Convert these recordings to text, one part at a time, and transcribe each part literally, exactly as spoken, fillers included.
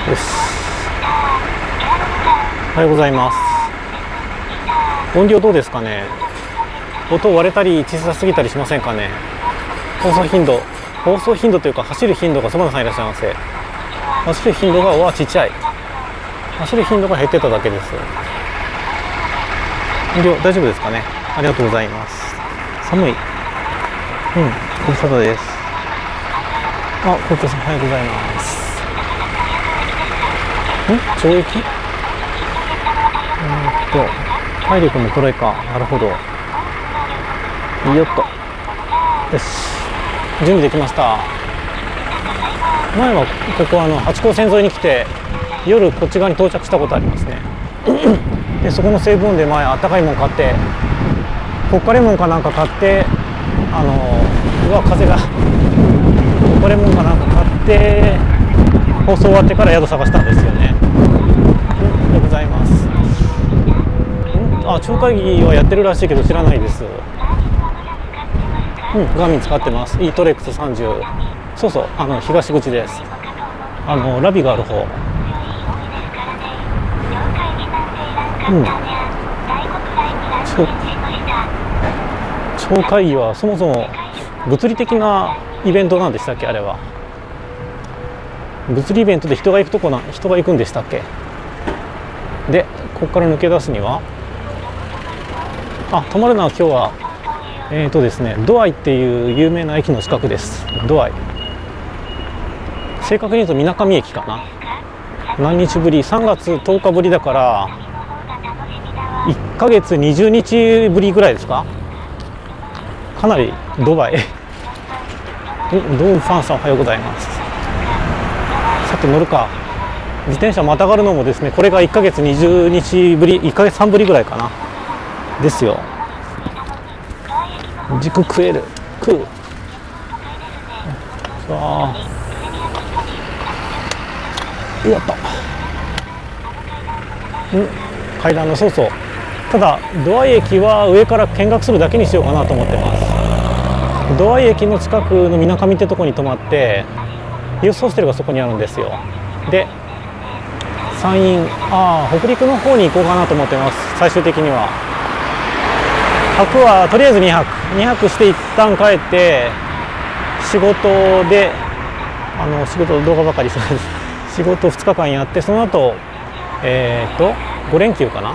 よし。おはようございます。音量どうですかね。音割れたり小さすぎたりしませんかね。放送頻度放送頻度というか走る頻度がそばなさんいらっしゃいませ。走る頻度がわちっちゃい。走る頻度が減ってただけです。音量大丈夫ですかね。ありがとうございます。寒い。うん、ご無沙汰です。あ、コウコさんおはようございます。ん懲役？えーっと体力の衰えか。なるほど。よっと。よし、準備できました。前はここあの八高線沿いに来て夜こっち側に到着したことありますね。でそこの西武園で前あったかいもん買ってポッカレモンかなんか買ってあのうわ風がポッカレモンかなんか買って放送終わってから宿探したんですよね。おはようございます。あ、町会議はやってるらしいけど知らないです。うん、ガーミン使ってます。 イートレックスさんじゅう。そうそう、あの東口です。あのラビがある方。うん、町会議はそもそも物理的なイベントなんでしたっけ。あれは物理イベントで人が行くとこな人が行くんでしたっけ。でここから抜け出すにはあ、泊まるのは今日はえーとですねドアイっていう有名な駅の近くです。ドアイ、正確に言うと水上駅かな。何日ぶり、さんがつとおかぶりだからいっかげつにじゅうにちぶりぐらいですか。かなりドバイドーンファンさんおはようございます。さて乗るか。自転車またがるのもですね、これがいっかげつにじゅうにちぶり、いっかげつはんぶりぐらいかなですよ。軸食える食う。さあやった。ん階段のそうそう。ただドアイ駅は上から見学するだけにしようかなと思ってます。ドアイ駅の近くの水上ってとこに泊まってユースホステルがそこにあるんですよ。で山陰、ああ北陸の方に行こうかなと思ってます。最終的には泊はとりあえずにはくにはくして一旦帰って仕事であの仕事動画ばかりする仕事ふつかかんやって、その後えっとごれんきゅうかな。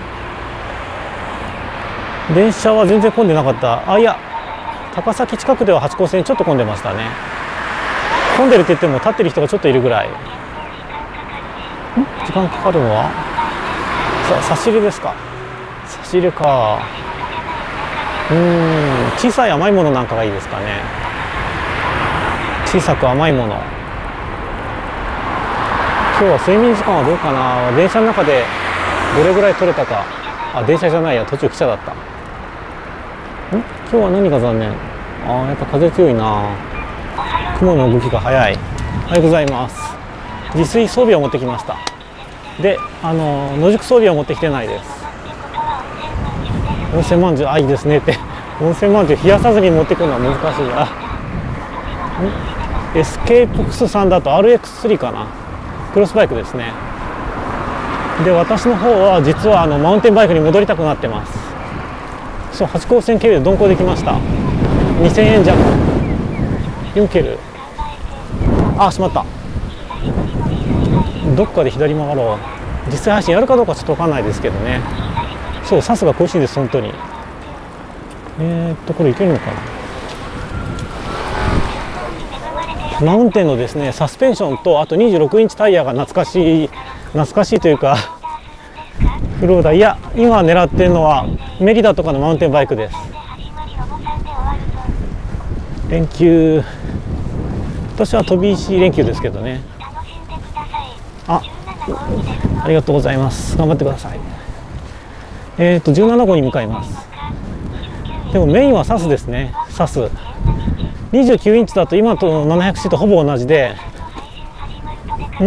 電車は全然混んでなかった。あ、いや高崎近くでは八高線ちょっと混んでましたね。混んでるって言っても立ってる人がちょっといるぐらい。ん時間かかるのはさ差し入れですか。差し入れか。うーん小さい甘いものなんかがいいですかね。小さく甘いもの。今日は睡眠時間はどうかな。電車の中でどれぐらい取れたか。あ、電車じゃないや、途中汽車だった。ん今日は何が残念。あーやっぱ風強いな。雲の動きが速い。おはようございます。自炊装備を持ってきました。であの野宿装備は持ってきてないです。温泉まんじゅう、あ、いいですねって温泉まんじゅう冷やさずに持ってくるのは難しいな。エスケープ X さんだと アールエックススリー かな。クロスバイクですね。で私の方は実はあのマウンテンバイクに戻りたくなってます。そう八高線経由で鈍行できました。にせんえん弱よける。あ、しまった。どっかで左曲がろう。実際配信やるかどうかちょっと分かんないですけどね。そうサスが恋しいです本当に。えー、っとこれいけるのかな。マウンテンのですねサスペンションとあとにじゅうろくインチタイヤが懐かしい懐かしいというかフローダ、いや今狙ってるのはメリダとかのマウンテンバイクです。連休私は飛び石連休ですけどね。あ、ありがとうございます。頑張ってください。えっとじゅうななごうに向かいます。でもメインはサスですね。サスにじゅうきゅうインチだと今と ななひゃくシー とほぼ同じで、ん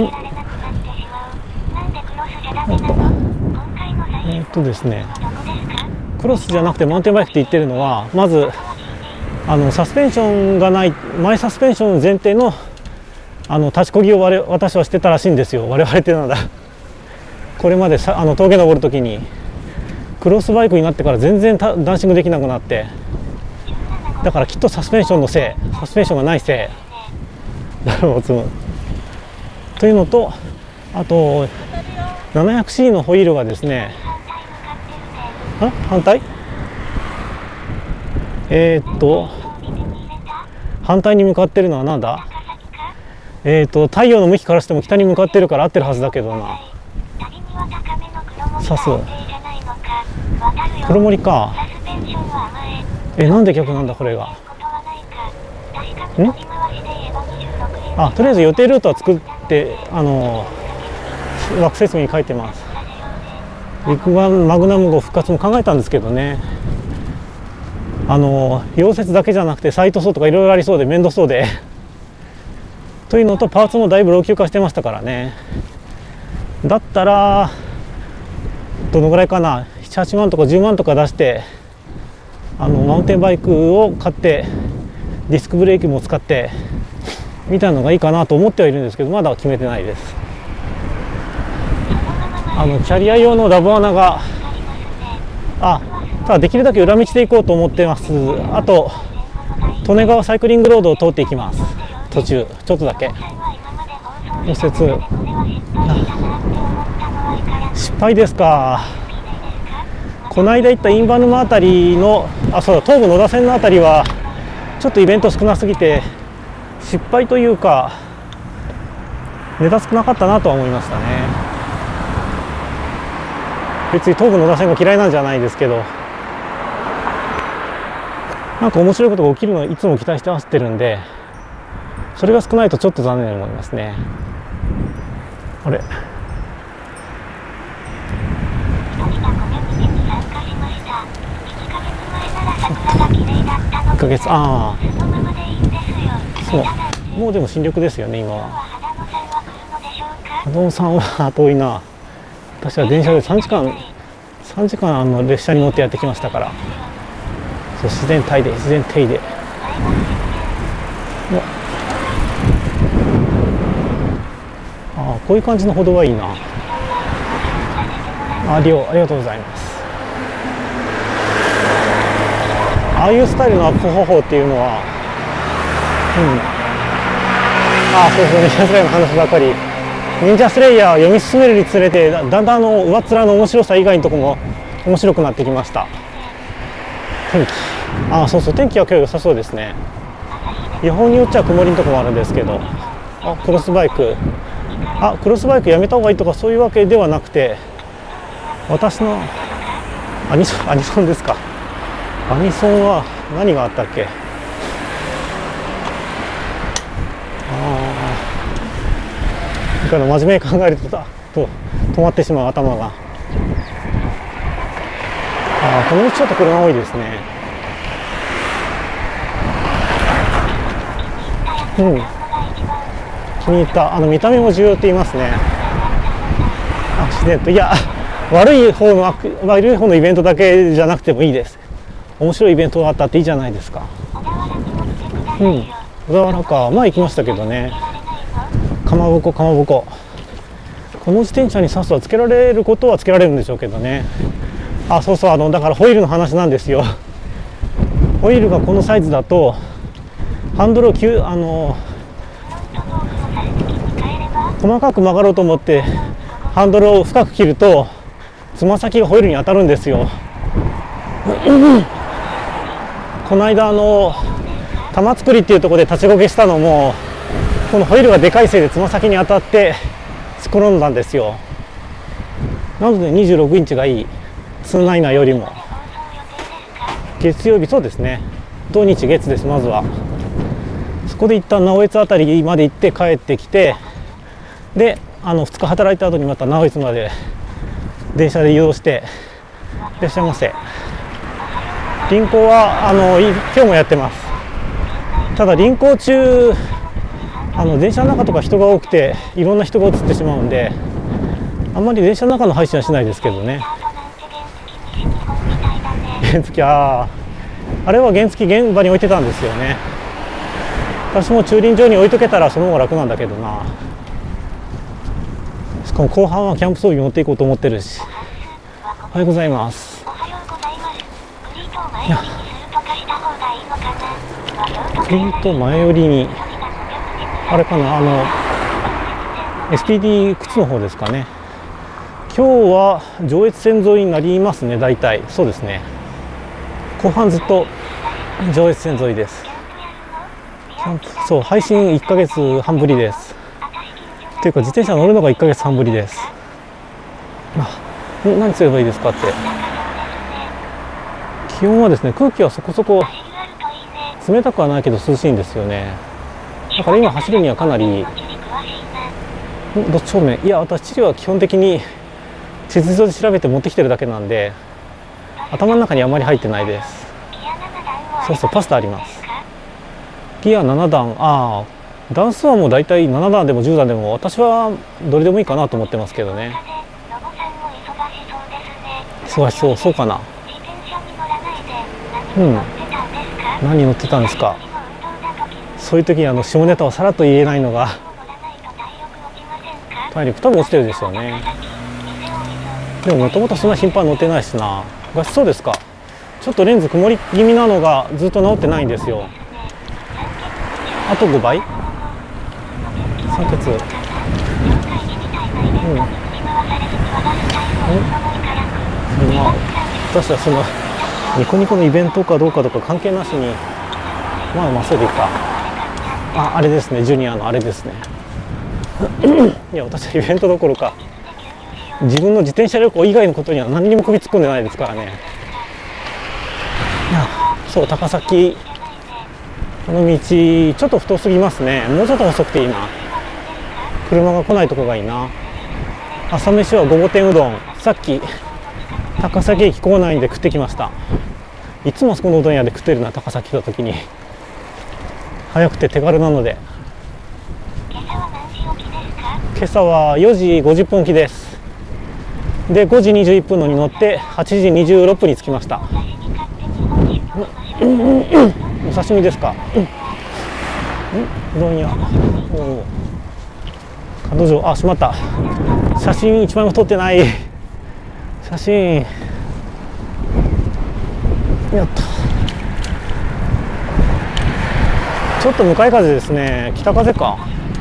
えっとですねクロスじゃなくてマウンテンバイクって言ってるのは、まずあのサスペンションがない前サスペンション前提のあの立ちこぎを我々私はしてたらしいんですよ。我々ってなんだこれまでさあの峠登る時にクロスバイクになってから全然ダンシングできなくなって、だからきっとサスペンションのせい、サスペンションがないせいだろうというのと、あと ななひゃくシー のホイールがですね、あ反対えー、っと反対に向かってるのはなんだ、えー、っと太陽の向きからしても北に向かってるから合ってるはずだけどな。さす黒森か。えなんで逆なんだこれが。んあとりあえず予定ルートは作ってあの惑星説明に書いてます。陸版マグナム号復活も考えたんですけどね、あの溶接だけじゃなくてサイト層とかいろいろありそうで面倒そうでというのとパーツもだいぶ老朽化してましたからね。だったらどのぐらいかな、ななはちまんとかじゅうまんとか出してあのマウンテンバイクを買ってディスクブレーキも使ってみたいなのがいいかなと思ってはいるんですけど、まだ決めてないです。あのキャリア用のラブ穴があただできるだけ裏道で行こうと思ってます。あと利根川サイクリングロードを通っていきます。途中ちょっとだけ右折。失敗ですか。この間行った印旛沼あたりのあそうだ東武野田線のあたりはちょっとイベント少なすぎて失敗というかネタ少なかったなとは思いましたね。別に東武野田線が嫌いなんじゃないですけど、なんか面白いことが起きるのをいつも期待して走ってるんで、それが少ないとちょっと残念に思いますね。あれいっかげつああそうもうでも新緑ですよね今は。波動さんは遠いな。私は電車でさんじかんさんじかんあの列車に乗ってやってきましたから。そう自然体で自然体でああこういう感じの歩道はいいな。ありありがとうございます。ああいうスタイルのアップ方法っていうのは、うん、ああそうそう忍者スレイヤーの話ばかり。忍者スレイヤーを読み進めるにつれてだんだんあの上っ面の面白さ以外のところも面白くなってきました。天気ああそうそう天気は今日良さそうですね。予報によっちゃ曇りのところもあるんですけど、あクロスバイクあクロスバイクやめた方がいいとかそういうわけではなくて、私のアニソンアニソンですか。アニソンは何があったっけ。ああだから真面目に考えるとと止まってしまう頭が。ああこの道ちょっと車多いですね。うん気に入った。あの見た目も重要って言いますね。アクシデントいや悪い方の悪い方のイベントだけじゃなくてもいいです。面白いイベントがあったっていいじゃないですか。うん小田原か前行きましたけどね。かまぼこかまぼここの自転車にサスはつけられることはつけられるんでしょうけどね。あそうそうあのだからホイールの話なんですよ。ホイールがこのサイズだとハンドルを急あの細かく曲がろうと思ってハンドルを深く切るとつま先がホイールに当たるんですよ。この間あの玉造りっていうところで立ちこけしたのもこのホイールがでかいせいでつま先に当たって突っ転んだんですよ。なのでにじゅうろくインチがいいツーナイナーよりも。月曜日そうですね土日月です。まずはそこで一旦直江津あたりまで行って帰ってきて、であのふつか働いた後にまた直江津まで電車で移動していらっしゃいませ。輪行はあの今日もやってます。ただ輪行中あの電車の中とか人が多くていろんな人が映ってしまうんであんまり電車の中の配信はしないですけどね。原付あああれは原付現場に置いてたんですよね。 私も駐輪場に置いとけたらその方が楽なんだけどな。しかも後半はキャンプ装備持っていこうと思ってるし。おはようございます。いや、フリート前寄りにあれかな、あの エスピーディー 靴の方ですかね。今日は上越線沿いになりますね。大体そうですね。後半ずっと上越線沿いです。キャンプ、そう、配信いっかげつはんぶりです。というか自転車乗るのがいっかげつはんぶりです。あ、何すればいいですかって。気温はですね、空気はそこそこ冷たくはないけど涼しいんですよね。だから今走るにはかなり。どっち方面？いや、私地理は基本的に地図上で調べて持ってきてるだけなんで頭の中にあまり入ってないです。そうそう、パスタあります。ギアななだん、ああ、段数はもうだいたいななだんでもじゅうだんでも私はどれでもいいかなと思ってますけどね。忙しそう、そうかな。うん。何乗ってたんですか。そういう時にあの下ネタをさらっと言えないのが体力多分落ちてるでしょうね。でももともとそんな頻繁に乗ってないしな。がそうですか。ちょっとレンズ曇り気味なのがずっと治ってないんですよ。あとごばい酸欠。うん。うん、まあ私はそのニコニコのイベントかどうかとか関係なしに、まあまあそうでいいか。あ、あれですね、ジュニアのあれですね。いや、私はイベントどころか自分の自転車旅行以外のことには何にも首突っ込んでないですからね。いや、そう、高崎この道ちょっと太すぎますね。もうちょっと細くていいな。車が来ないとこがいいな。朝飯はごぼ天うどん、さっき高崎駅構内で食ってきました。いつもそこのうどん屋で食ってるな、高崎来た時に。早くて手軽なので。今朝はよじごじゅっぷん起きです。でごじにじゅういっぷんのに乗ってはちじにじゅうろっぷんに着きました。お刺身ですか。うどん屋。おお、彼女、あ、しまった。写真一枚も撮ってない。写真やった。ちょっと向かい風ですね。北風か。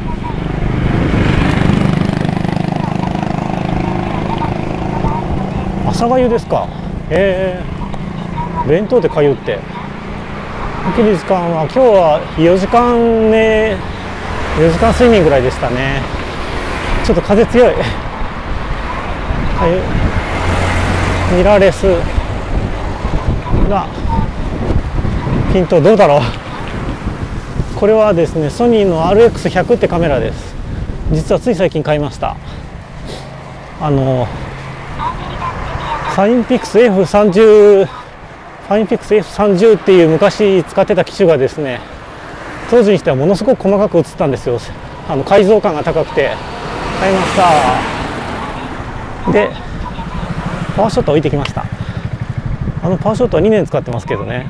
朝がゆですか。えー、弁当でかゆって。起きる時間は今日はよじかんね、よじかん睡眠ぐらいでしたね。ちょっと風強い。ミラーレスがピントどうだろう。これはですね、ソニーの アールエックスひゃく ってカメラです。実はつい最近買いました。あのサインピックス エフさんじゅう サインピックス エフさんじゅう っていう昔使ってた機種がですね、当時にしてはものすごく細かく映ったんですよ。あの解像感が高くて買いました。でパワーショット置いてきました。あのパワーショットはにねん使ってますけどね。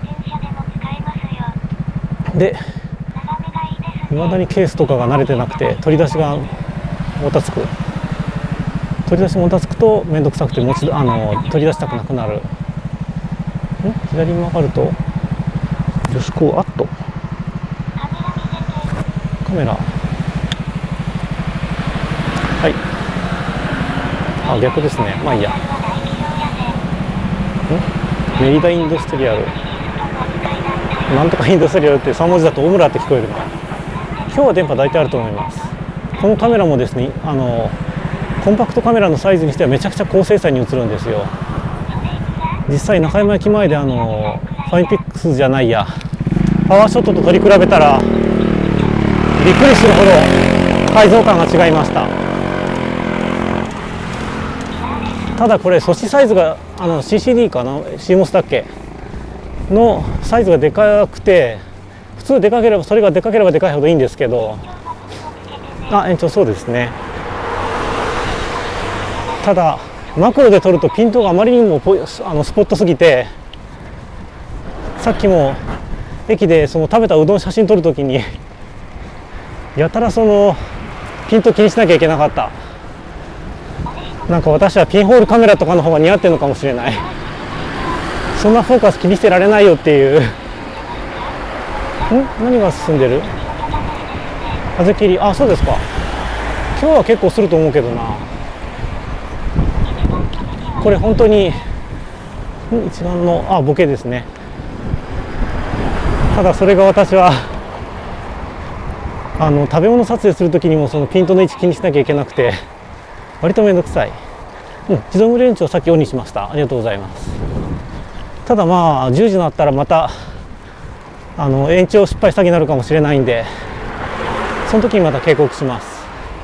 でいまだにケースとかが慣れてなくて取り出しがもたつく取り出しもたつくと面倒くさくて持ちあの取り出したくなくなる。ん左に曲がると女子高、あっとカメラ、はい、あ、逆ですね。まあいいや。んメリダインダストリアル、なんとかインダストリアルってさん文字だとオムラって聞こえるな。今日は電波大体あると思います。このカメラもですね、あのコンパクトカメラのサイズにしてはめちゃくちゃ高精細に映るんですよ。実際中山駅前であのファインピックスじゃないやパワーショットと取り比べたらびっくりするほど解像感が違いました。ただこれ素子サイズがあの シーシーディー かな シーモス だっけのサイズがでかくて、普通でかければそれがでかければでかいほどいいんですけど、あ、延長そうですね。ただマクロで撮るとピントがあまりにもポあのスポットすぎて、さっきも駅でその食べたうどん写真撮るときにやたらそのピント気にしなきゃいけなかった。なんか私はピンホールカメラとかの方が似合ってるのかもしれない。そんなフォーカス気にしてられないよっていう。ん何が進んでる？風切り、あ、そうですか。今日は結構すると思うけどな。これ本当に一番のあボケですね。ただそれが私はあの食べ物撮影するときにもそのピントの位置気にしなきゃいけなくて割とめんどくさい。うん、自動無連長さっきオンにしました。ありがとうございます。ただまあじゅうじになったらまたあの延長失敗詐欺になるかもしれないんで、その時にまた警告します。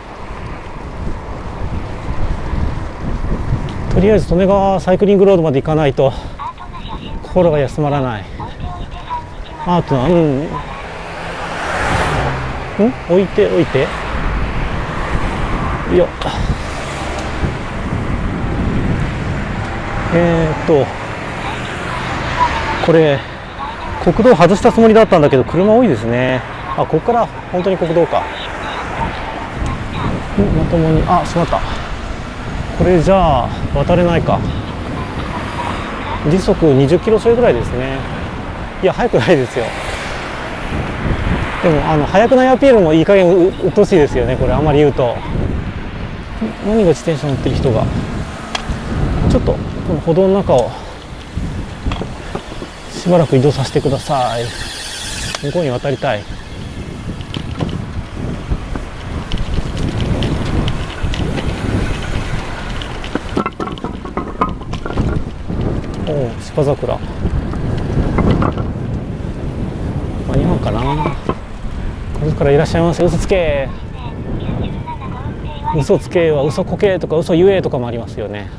とりあえず利根川サイクリングロードまで行かないと心が休まらない。アートな、うん、ん置いて置いてよっ。えー、っとこれ国道外したつもりだったんだけど車多いですね。あ、ここから本当に国道か。んまともに、あ、しまった。これじゃあ渡れないか。時速にじゅっキロちょいぐらいですね。いや速くないですよ。でもあの速くないアピールもいい加減うっとうしいですよね。これあんまり言うと。何が自転車乗ってる人がちょっとこの歩道の中をしばらく移動させてください。向こうに渡りたい。おお、芝桜間に合うかな。これからいらっしゃいませ。嘘つけ、嘘つけは嘘こけとか嘘言えとかもありますよね。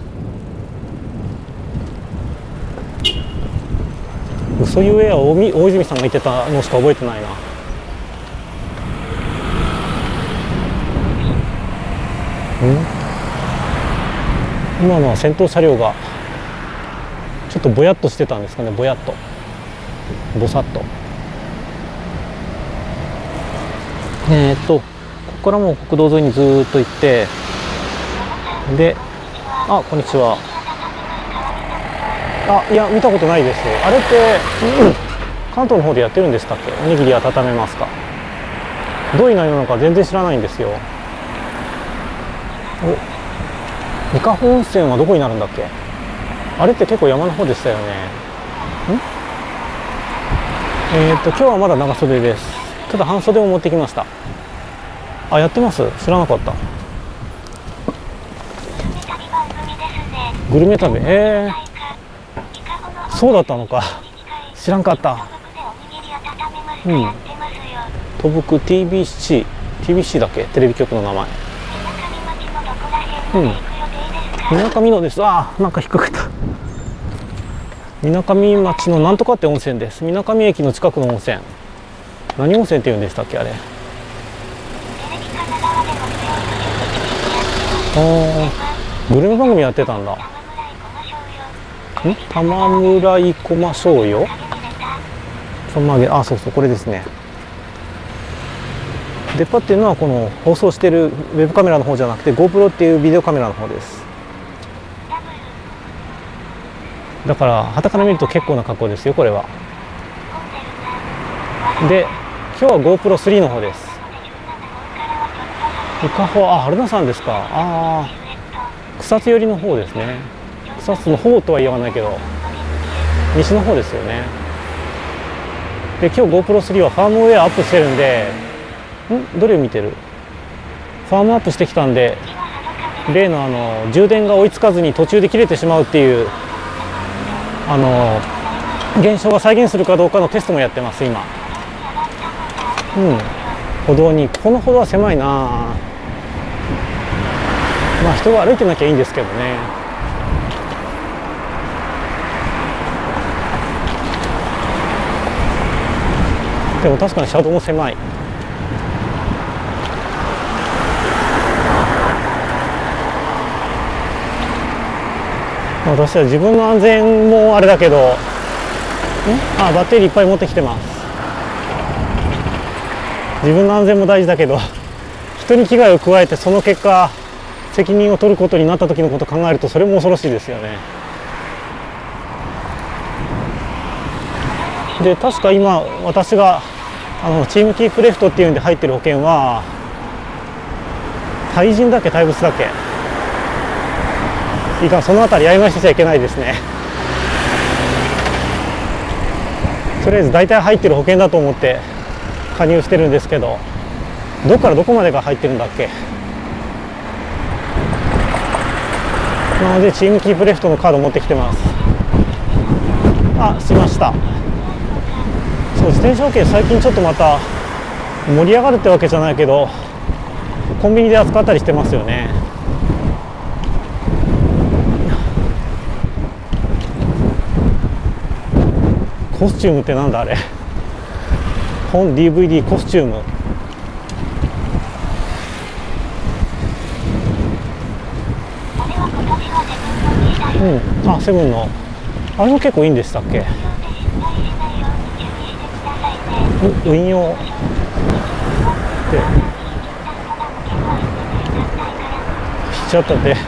嘘言えは大泉さんが言ってたのしか覚えてないな。ん今のは先頭車両がちょっとぼやっとしてたんですかね。ぼやっとぼさっと。えー、っとここからもう国道沿いにずーっと行って、で、あ、こんにちは。あ、いや見たことないです。あれって、うん、関東の方でやってるんでしたっけ。おにぎり温めますか。どういう内容なのか全然知らないんですよ。お、伊香保温泉はどこになるんだっけ。あれって結構山の方でしたよね。んえー、っと今日はまだ長袖です。ただ半袖を持ってきました。あ、やってます。知らなかった。グルメ旅、えー、そうだったのか。知らんかった。うん。都北 ティービーシー ティービーシー だっけ、テレビ局の名前。うん。みなかみのです。ああ、なんか引っかかった。みなかみ町のなんとかって温泉です。みなかみ駅の近くの温泉。何温泉って言うんでしたっけあれ。ああ、グルメ番組やってたんだ。ん玉村生駒醤油そんなげ、あ、そうそう、これですね。出っ張っていうのはこの放送してるウェブカメラの方じゃなくて GoPro っていうビデオカメラの方です。だから傍から見ると結構な格好ですよこれは。で今日は ゴープロスリー の方です。伊香保、あ、春菜さんですか。ああ、草津寄りの方ですね。草津の方とは言わないけど西の方ですよね。で今日 ゴープロスリー はファームウェアアップしてるんで、んどれを見てる。ファームアップしてきたんで例のあの充電が追いつかずに途中で切れてしまうっていうあの現象が再現するかどうかのテストもやってます今。うん、歩道に、この歩道は狭いな。まあ人が歩いてなきゃいいんですけどね。でも確かに車道も狭い。私は自分の安全もあれだけど、んあ、バッテリーいっぱい持ってきてます。 自分の安全も大事だけど、人に危害を加えてその結果責任を取ることになった時のことを考えると、それも恐ろしいですよね。で確か今私があのチームキープレフトっていうんで入ってる保険は対人だっけ対物だっけ、いいか、そのあたり曖昧してちゃいけないですね。とりあえず大体入ってる保険だと思って加入してるんですけど、どこからどこまでが入ってるんだっけ。なのでチームキープレフトのカード持ってきてます。あ、しました。そう、自転車保険最近ちょっとまた盛り上がるってわけじゃないけど、コンビニで扱ったりしてますよね。コスチュームってなんだあれ。本 ディーブイディー コスチューム。うん、あ、セブンのあれも結構いいんでしたっけ。運用でしちゃったんで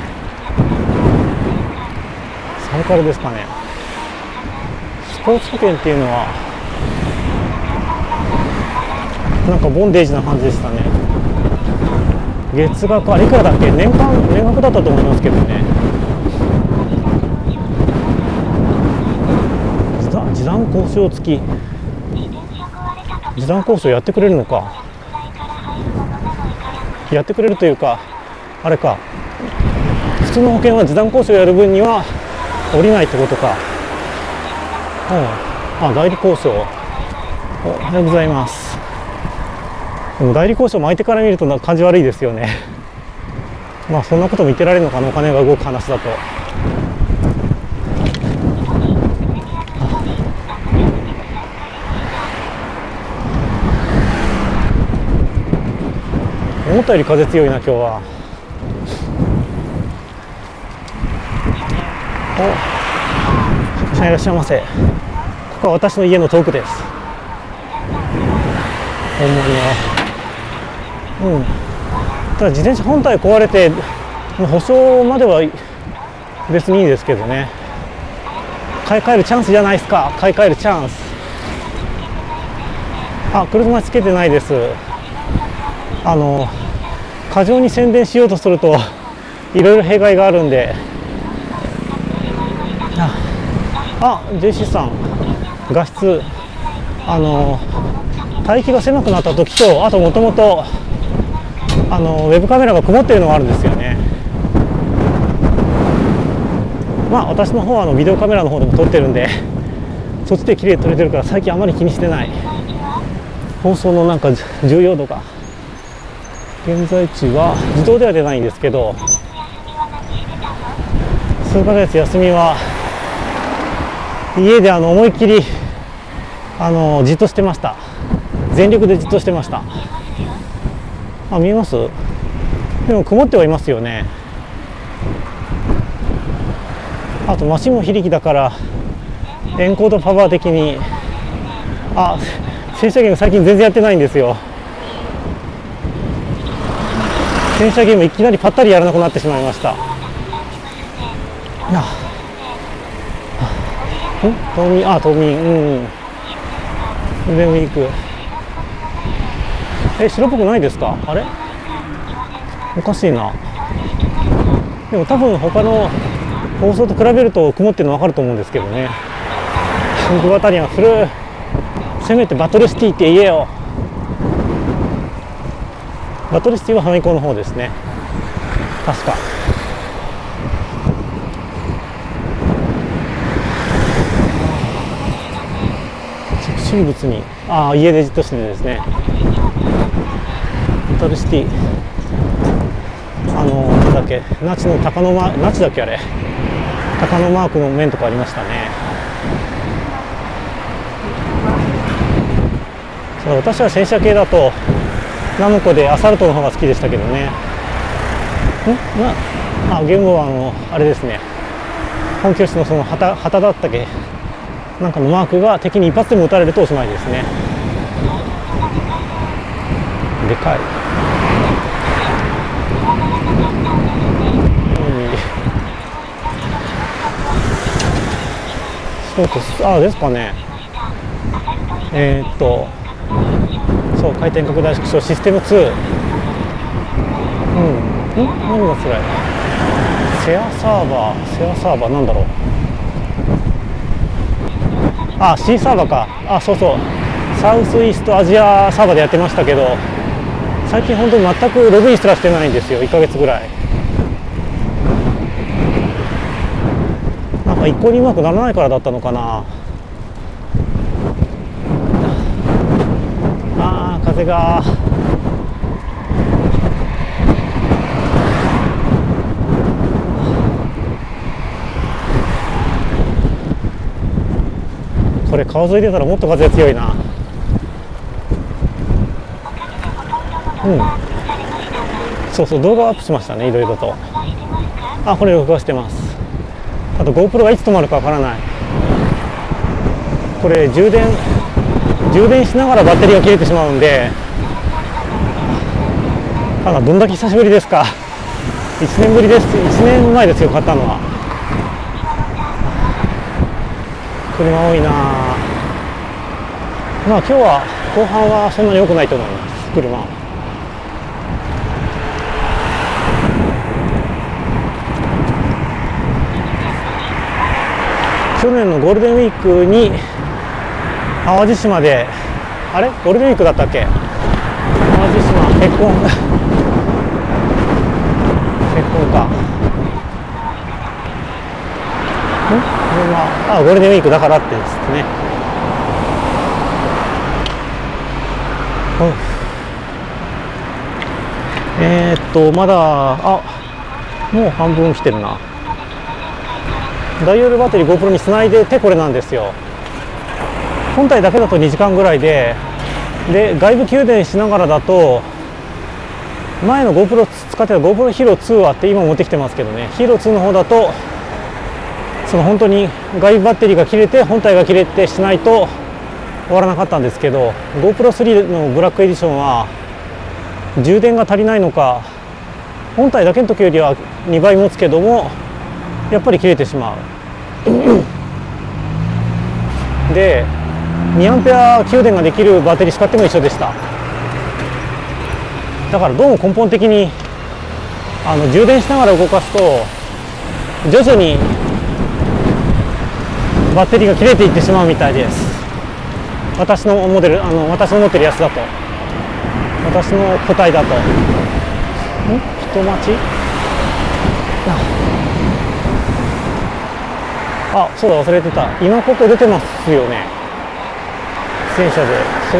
サブカルですかね。スポーツ保険っていうのはなんかボンデージな感じでしたね。月額あれいくらだっけ、年間年額だったと思いますけどね。示談交渉付き、示談交渉やってくれるのか、やってくれるというかあれか、普通の保険は示談交渉やる分には降りないってことか。うん、あ、代理交渉、おはようございます。でも代理交渉も相手から見ると感じ悪いですよね。まあそんなことも言ってられるのかな、お金が動く話だと。思ったより風強いな今日は。お、いらっしゃいませ。ここは私の家の遠くです。ほんまには。うん。ただ自転車本体壊れて保証までは別にいいですけどね。買い替えるチャンスじゃないですか。買い替えるチャンス。あ、車つけてないです。あの過剰に宣伝しようとするといろいろ弊害があるんで。あ、ジェイシー さん、画質、あの帯域が狭くなった時と、あともともとあのウェブカメラが曇っているのがあるんですよね。まあ私の方はあのビデオカメラの方でも撮ってるんで、そっちで綺麗に撮れてるから最近あまり気にしてない。放送のなんか重要度が、現在地は自動では出ないんですけど、数ヶ月休みは家であの思いっきりあのじっとしてました。全力でじっとしてました。あ、見えます？でも曇ってはいますよね。あとマシンも非力だからエンコードパワー的に、あ、洗車ゲーム最近全然やってないんですよ。洗車ゲームいきなりぱったりやらなくなってしまいました。ん？冬眠、あ、冬眠、うん。ゴールデンウィーク。え、白っぽくないですか？あれ？おかしいな。でも多分他の放送と比べると曇ってるの分かると思うんですけどね。グバタリアンフル、せめてバトルシティって言えよ。バトルシティはファミコンの方ですね、確か。着信物に、ああ、家でじっとしてですね。バトルシティ、あのなんだっけ、ナチの鷹のマーク、ナチだっけあれ、鷹のマークの面とかありましたね。私は戦車系だとナムコでアサルトの方が好きでしたけどね。んなあ、ゲームはあのあれですね、本拠地のその旗、旗だったっけ、なんかのマークが敵に一発でも撃たれるとおしまいですね。 でかい。そうと、あ、ですかね。えー、っとそう、回転拡大縮小システムツー。うん、ん何が辛いの？セアサーバー、セアサーバーなんだろう。あ、C サーバーか。あ、そうそう、サウスイーストアジアサーバーでやってましたけど、最近本当に全くログインすらしてないんですよ。いっかげつぐらい。なんか一向にうまくならないからだったのかな。あー、風が。これ川沿い出たらもっと風強いな。うん、そうそう、動画アップしましたね、いろいろと。あ、これ録画してます。あと GoPro がいつ止まるかわからない。これ充電充電しながらバッテリーが切れてしまうんで、あら、どんだけ久しぶりですか。いちねんぶりです。いちねんまえですよ、買ったのは。車多いな。まあ今日は後半はそんなに良くないと思います、車。去年のゴールデンウィークに淡路島で、あれゴールデンウィークだったっけ、淡路島結婚結婚か。んあ、ゴールデンウィークだからってですね。えー、っとまだ、あ、もう半分来てるな。大容量バッテリー GoPro につないでてこれなんですよ。本体だけだとにじかんぐらいで、で外部給電しながらだと、前の GoPro 使ってた GoPro Hero ツーあって今持ってきてますけどね、Hero ツーの方だとその本当に外部バッテリーが切れて本体が切れてしないと終わらなかったんですけど、 GoPro スリーのブラックエディションは充電が足りないのか、本体だけの時よりはにばい持つけどもやっぱり切れてしまうで、にアンペア給電ができるバッテリー使っても一緒でした。だからどうも根本的にあの充電しながら動かすと徐々にバッテリーが切れていってしまうみたいです。私のモデル、あの私の持ってるやつだと、私の個体だと。ん人待ち。あ、そうだ、忘れてた。今ここ出てますよね、自転車で。そう、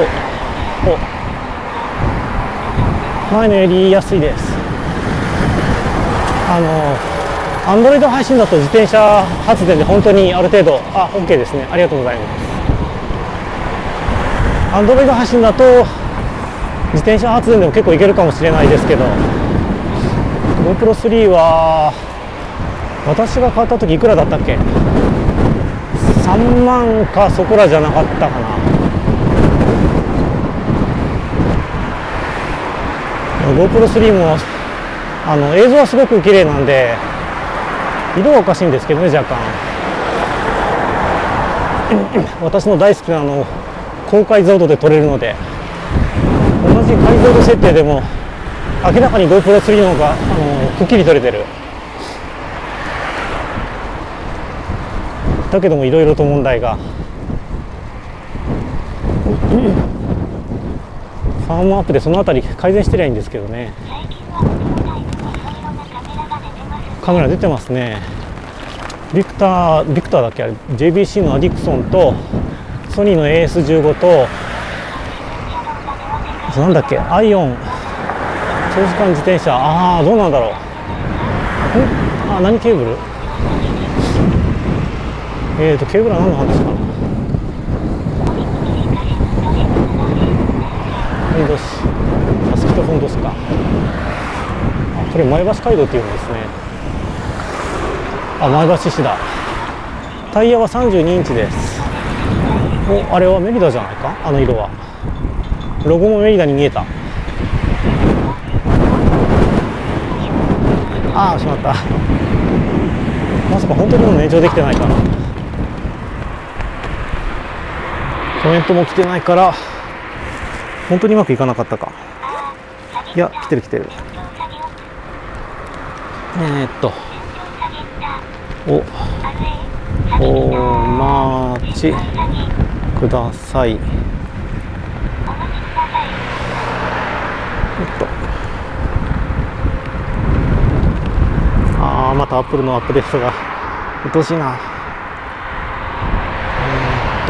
お、前のより安いです。あのアンドロイド配信だと自転車発電で本当にある程度、あ、OK ですね、ありがとうございます。アンドロイド配信だと自転車発電でも結構いけるかもしれないですけど、 GoPro スリーは私が買った時いくらだったっけ、さんまんかそこらじゃなかったかな。GoPro スリーもあの映像はすごく綺麗なんで、色はおかしいんですけどね、若干私の大好きなあの高解像度で撮れるので、同じ解像度設定でも明らかに GoPro スリーの方があのくっきり撮れてる。だけどもいろいろと問題がファームアップでそのあたり改善してりゃいいんですけどね。カメラ出てますね。ビクタービクターだっけ、あれ ジェイビーシー のアディクソンとソニーの エーエスじゅうご と、なんだっけ、アイオン長時間自転車。ああ、どうなんだろう。あ、何ケーブル、えーとケーブルは何の話かな。フンドシ、サスキとフンドシか。あ、これ前橋街道っていうんですね。あ、前橋市だ。タイヤはさんじゅうにインチです。お、あれはメリダじゃないか、あの色は。ロゴもメリダに見えた。 ああしまった。まさか本当にもう延長できてないかな。コメントも来てないから本当にうまくいかなかったか。いや来てる来てる。えー、っとおお待ちください。えっとあーまたアップルのアップデートがうっとうしいな。えー、っ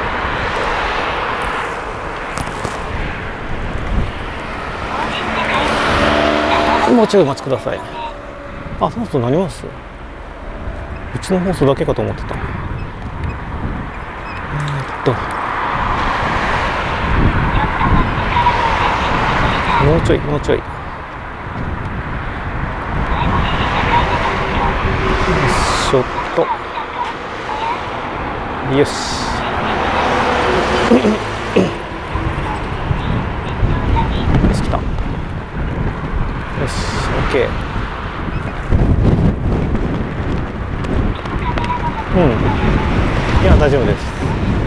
ともうちょいお待ちください。あ、その人なります。うちの放送だけかと思ってた。えー、っともうちょいもうちょい。よいしょっと。よし。よし来た。よし OK。うん、いや大丈夫です。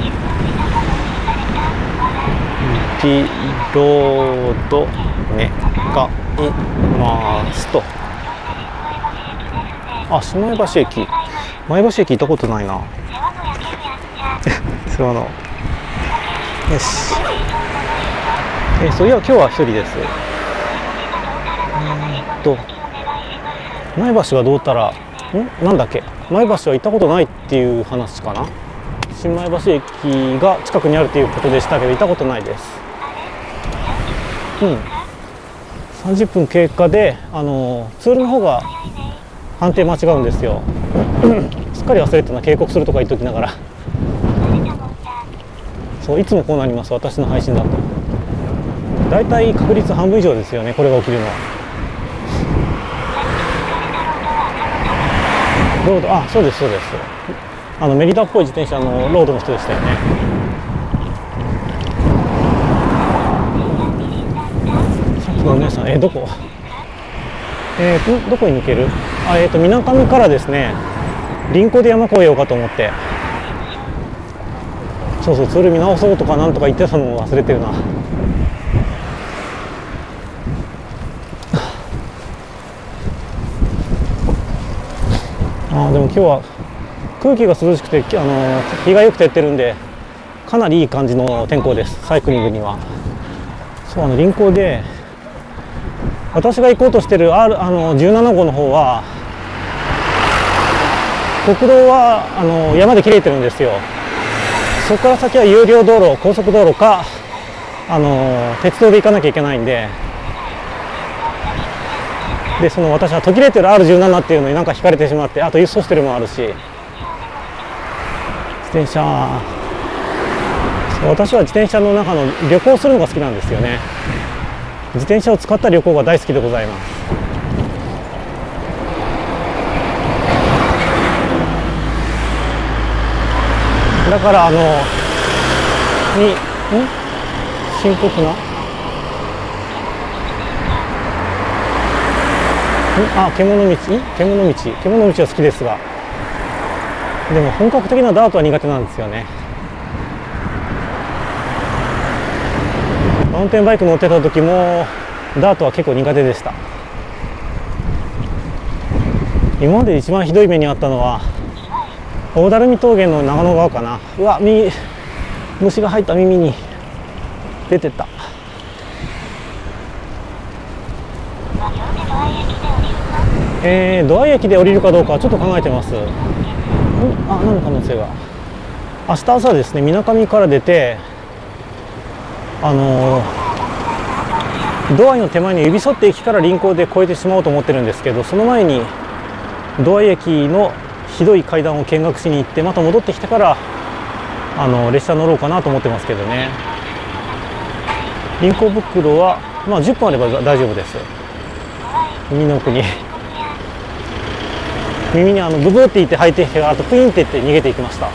ピロード願いますと。あ、下前橋駅、前橋駅行ったことないな。すまの。よし。え、そういや今日は一人です。えーっと前橋はどうたら、んなんだっけ。前橋は行ったことないっていう話かな。新前橋駅が近くにあるっていうことでしたけど行ったことないです。うん、さんじゅっぷん経過であのツールの方が判定間違うんですよ。すっかり忘れてたな。警告するとか言っときながら。そういつもこうなります。私の配信だとだいたい確率半分以上ですよね、これが起きるのは。ロード、あ、そうですそうです。あのメリダっぽい自転車のロードの人でしたよね。さっきのお姉さん、えどこえーとどこに抜ける。あ、えーとみなかみからですね、臨港で山越えようかと思って。そうそう、ツール見直そうとかなんとか言ってたのを忘れてるな。あ、でも今日は空気が涼しくてあの日がよく照ってるんでかなりいい感じの天候です、サイクリングには。そう、あの臨港で私が行こうとしてる R あのじゅうなな号の方は国道はあの山で切れてるんですよ。そこから先は有料道路、高速道路かあの鉄道で行かなきゃいけないんで、でその私は途切れてる アールじゅうなな っていうのになんか引かれてしまって、あと輸送してるもあるし、自転車、私は自転車の中の旅行するのが好きなんですよね。自転車を使った旅行が大好きでございます。だからあのにん深刻なあ、獣道、獣道、獣道は好きですが、でも本格的なダートは苦手なんですよね。マウンテンバイク乗ってた時もダートは結構苦手でした。今まで一番ひどい目にあったのは大垂峠の長野川かな。うわ、み虫が入った耳に出てた。えー、ドア駅で降りるかどうかはちょっと考えてます。んあ、何の可能性が。明日朝ですね、みなかみから出てあのー、ドアの手前に指沿って駅から臨港で越えてしまおうと思ってるんですけど、その前にドア駅のひどい階段を見学しに行ってまた戻ってきてからあの列車乗ろうかなと思ってますけどね。臨港袋はまあじゅっぷんあれば大丈夫です。耳の奥に耳にあのブブーって言って入ってきて、あとプインって言って逃げていきました。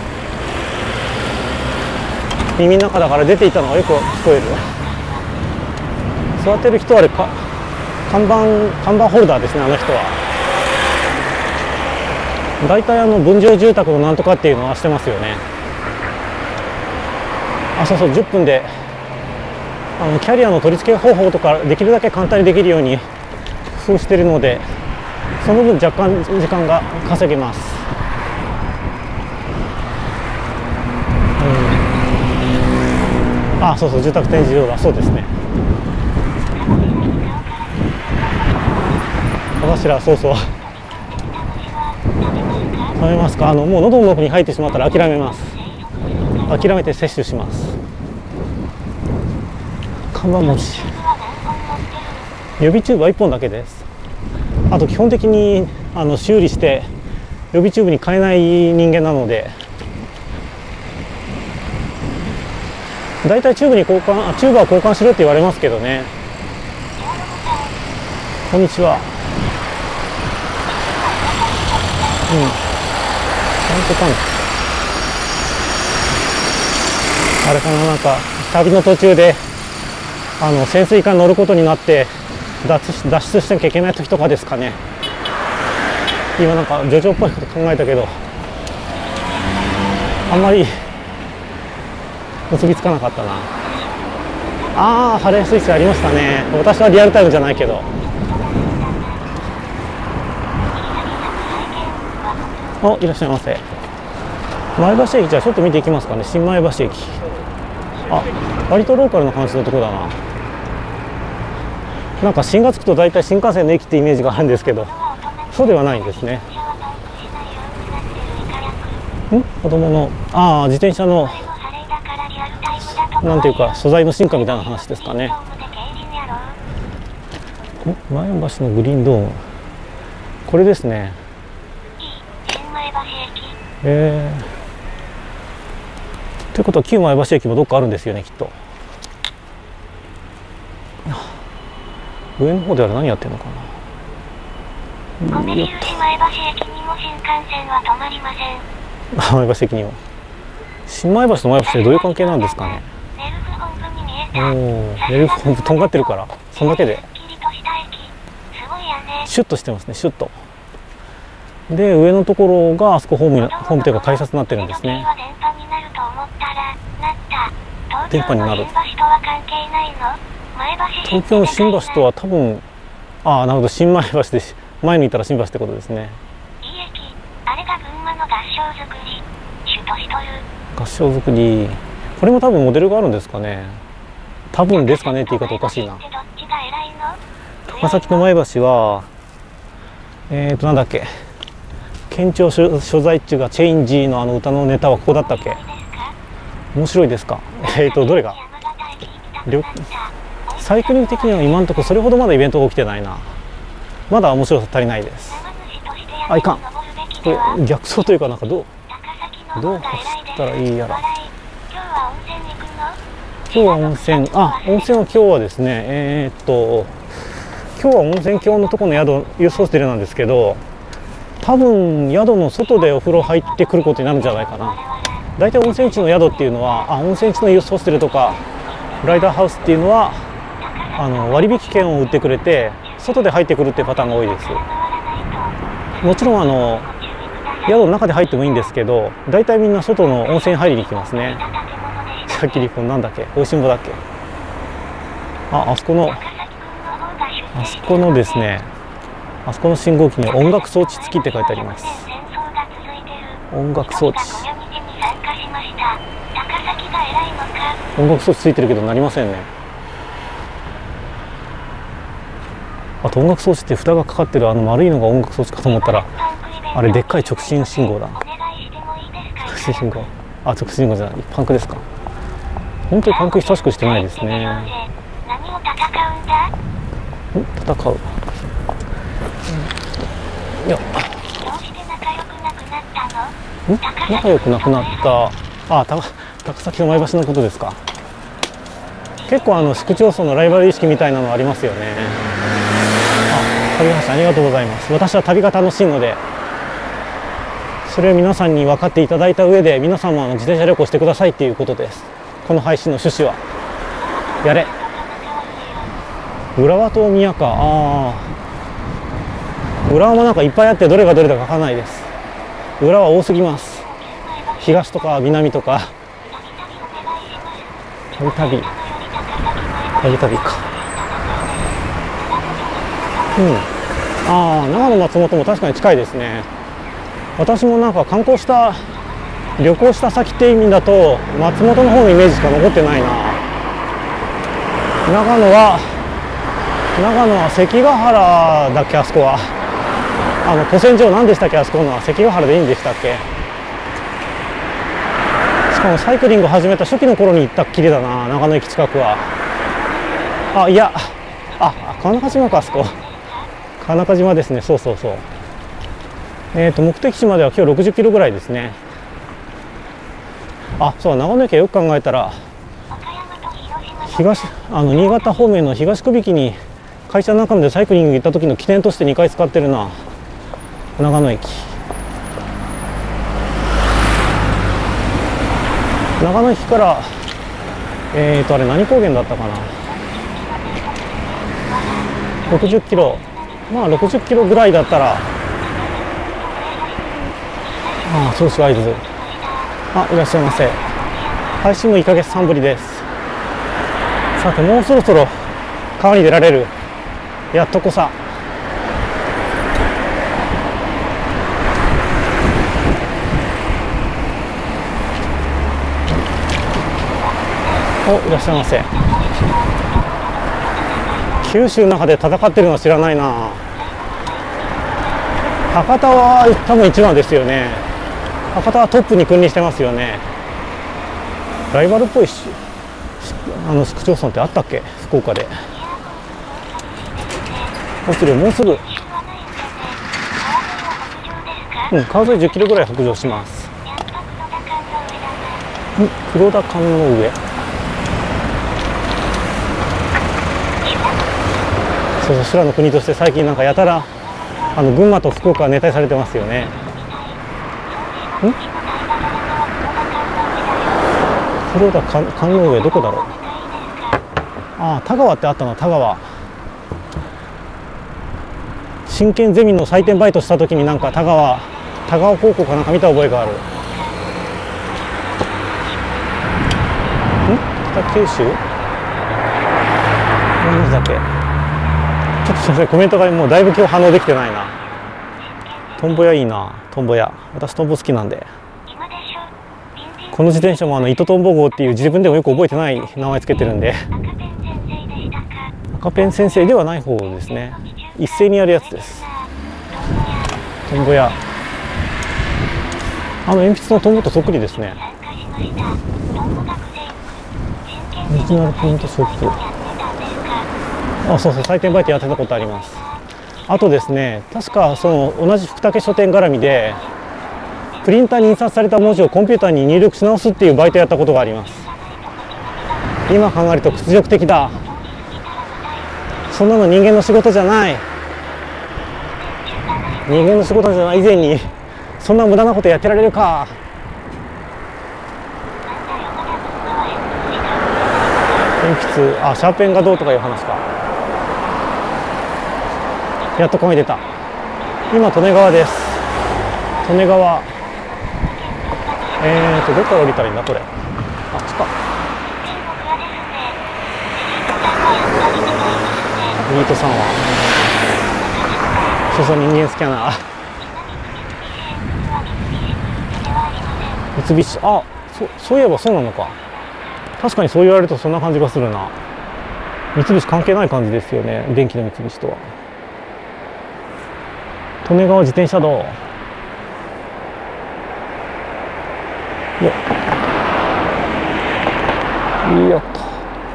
耳の中だから出ていたのがよく聞こえる。座ってる人はあれか看板看板ホルダーですね、あの人は。大体あの分譲住宅のなんとかっていうのはしてますよね。あ、そうそう、じゅっぷんであのキャリアの取り付け方法とかできるだけ簡単にできるように工夫しているので、その分若干時間が稼げます。うん、あ、そうそう、住宅展示場だ。そうですね。頭、そうそう。食べますか。あのもう喉の奥に入ってしまったら諦めます。諦めて摂取します。看板餅。予備チューブはいっぽんだけです。あと基本的にあの修理して予備チューブに変えない人間なので、だいたいチューブに交換あチューブは交換しろって言われますけどね。こんにちは。うん、なんとかんあれかな、なんか旅の途中であの潜水艦に乗ることになって脱出脱出しなきゃいけない時とかですかね。今なんかジョジョっぽいこと考えたけど、あんまり結びつかなかったな。ああ、ハレースイスありましたね。私はリアルタイムじゃないけど。お、いらっしゃいませ。前橋駅、じゃあちょっと見ていきますかね。新前橋駅。あ、割とローカルな感じのとこだな。なんか新がつくと大体新幹線の駅ってイメージがあるんですけど、そうではないんですね。ん、子供のああ自転車のなんていうか素材の進化みたいな話ですかね。ん、前橋のグリーンドーム、これですね。えー、ということは旧前橋駅もどっかあるんですよね、きっと。上の方では何やってるのかな。 米印前橋駅にも新幹線は止まりません。 前橋駅にも。新前橋と前橋ってどういう関係なんですかね。 ネルフ本部に見えた。 おお、ネルフ本部とんがってるから、そんだけで。シュッとしてますね、シュッと。で、上のところがあそこホーム、ホームというか改札になってるんですね。電波になる。東京の新橋とは多分、ああ、なるほど、新前橋で前にいたら新橋ってことですね。 いい駅、あれが群馬の合掌造り、首都シトル。 合掌造り、これも多分モデルがあるんですかね。多分ですかねって言い方おかしいな。高崎の前橋は、えーとなんだっけ、県庁所在地がチェインジーのあの歌のネタはここだったっけ。面白いですか。えーとどれがサイクリング的には今のところそれほどまだイベントが起きてないな。まだ面白さ足りないです。あ、いかん、これ逆走というか、なんかどうどう走ったらいいやら。今日は温泉、あ、温泉は今日はですね、えー、っと今日は温泉郷のところの宿輸送ホテルなんですけど、多分宿の外でお風呂入ってくることになるんじゃないかな。大体温泉地の宿っていうのは、あ、温泉地のユースホステルとかライダーハウスっていうのはあの割引券を売ってくれて外で入ってくるっていうパターンが多いです。もちろんあの宿の中で入ってもいいんですけど、大体みんな外の温泉入りに行きますね。さっきリポンなんだっけ、おいしんぼだっけ。あ、あそこのあそこのですね、あそこの信号機に音楽装置付きって書いてあります。音楽装置、音楽装置ついてるけどなりませんね。あと音楽装置って蓋がかかってるあの丸いのが音楽装置かと思ったら、あれでっかい直進信号だ。直進信号、あ、直進信号じゃない、パンクですか。本当にパンク久しくしてないですね。ん、戦う、いや、ん、仲良くなくなった。あ、た高崎の前橋のことですか。結構あの市区町村のライバル意識みたいなのありますよね。あ、旅橋さんありがとうございます。私は旅が楽しいので、それを皆さんに分かっていただいた上で、皆さんもあの自転車旅行してくださいっていうことです。この配信の趣旨は。やれ浦和と大宮か。ああ、浦和もなんかいっぱいあってどれがどれだか分からないです。浦和多すぎます。東とか南とか。たびたびたびたびか。うん、ああ、長野松本も確かに近いですね。私もなんか観光した旅行した先って意味だと松本の方のイメージしか残ってないな。長野は長野は関ヶ原だっけ、あそこは。あの古戦場何でしたっけ、あそこのは関ヶ原でいいんでしたっけ。しかもサイクリング始めた初期の頃に行ったっきりだな、長野駅近くは。あ、いや、あ、川中島か、あそこ川中島ですね。そうそうそう。えーと目的地までは今日ろくじゅっキロぐらいですね。あ、そう、長野駅はよく考えたら東あの新潟方面の東久引に会社の中でサイクリング行った時の起点としてにかい使ってるな、長野駅。長野駅からえーとあれ何高原だったかな、ろくじゅっキロ、まあろくじゅっキロぐらいだったら、ああ、銚子会津、あ、いらっしゃいませ。配信もいっかげつはんぶりです。さて、もうそろそろ川に出られる、やっとこさ。お、いらっしゃいませ。九州の中で戦ってるのは知らないな。博多は多分一番ですよね。博多はトップに君臨してますよね。ライバルっぽいし、あの市区町村ってあったっけ、福岡で。もうすぐもうすぐ、うん、川沿いじゅっキロぐらい北上します。うん、黒田観の上。そうそう、修羅の国として最近なんかやたらあの群馬と福岡は熱帯されてますよね。ん？黒田観の上どこだろう。ああ、田川ってあったな、田川。真剣ゼミの採点バイトした時になんか田川田川高校かなんか見た覚えがある。ん？北九州？何だっけ。ちょっとすみません、コメントがもうだいぶ今日反応できてないな。トンボ屋いいな、トンボ屋。私トンボ好きなんで。この自転車もあの糸トンボ号っていう自分でもよく覚えてない名前つけてるんで。赤ペン先生ではない方ですね。一斉にやるやつです。トンボ屋。あの鉛筆のトンボとそっくりですね。オリジナルプリントショップ。あ、そうそう、採点バイトやってたことあります。あとですね、確かその同じ福武書店絡みでプリンターに印刷された文字をコンピューターに入力し直すっていうバイトやったことがあります。今考えると屈辱的だ。そんなの人間の仕事じゃない。人間の仕事じゃない以前にそんな無駄なことやってられるか。鉛筆、あ、シャーペンがどうとかいう話か。やっと声出た。今利根川です。利根川。えーとどこから降りたらいいんだこれ。あっちか。ミートさんはそうそう、人間スキャナー。三菱、あ、そそういえばそうなのか。確かにそう言われるとそんな感じがするな。三菱関係ない感じですよね、電気の三菱とは。利根川自転車道。よっよっと。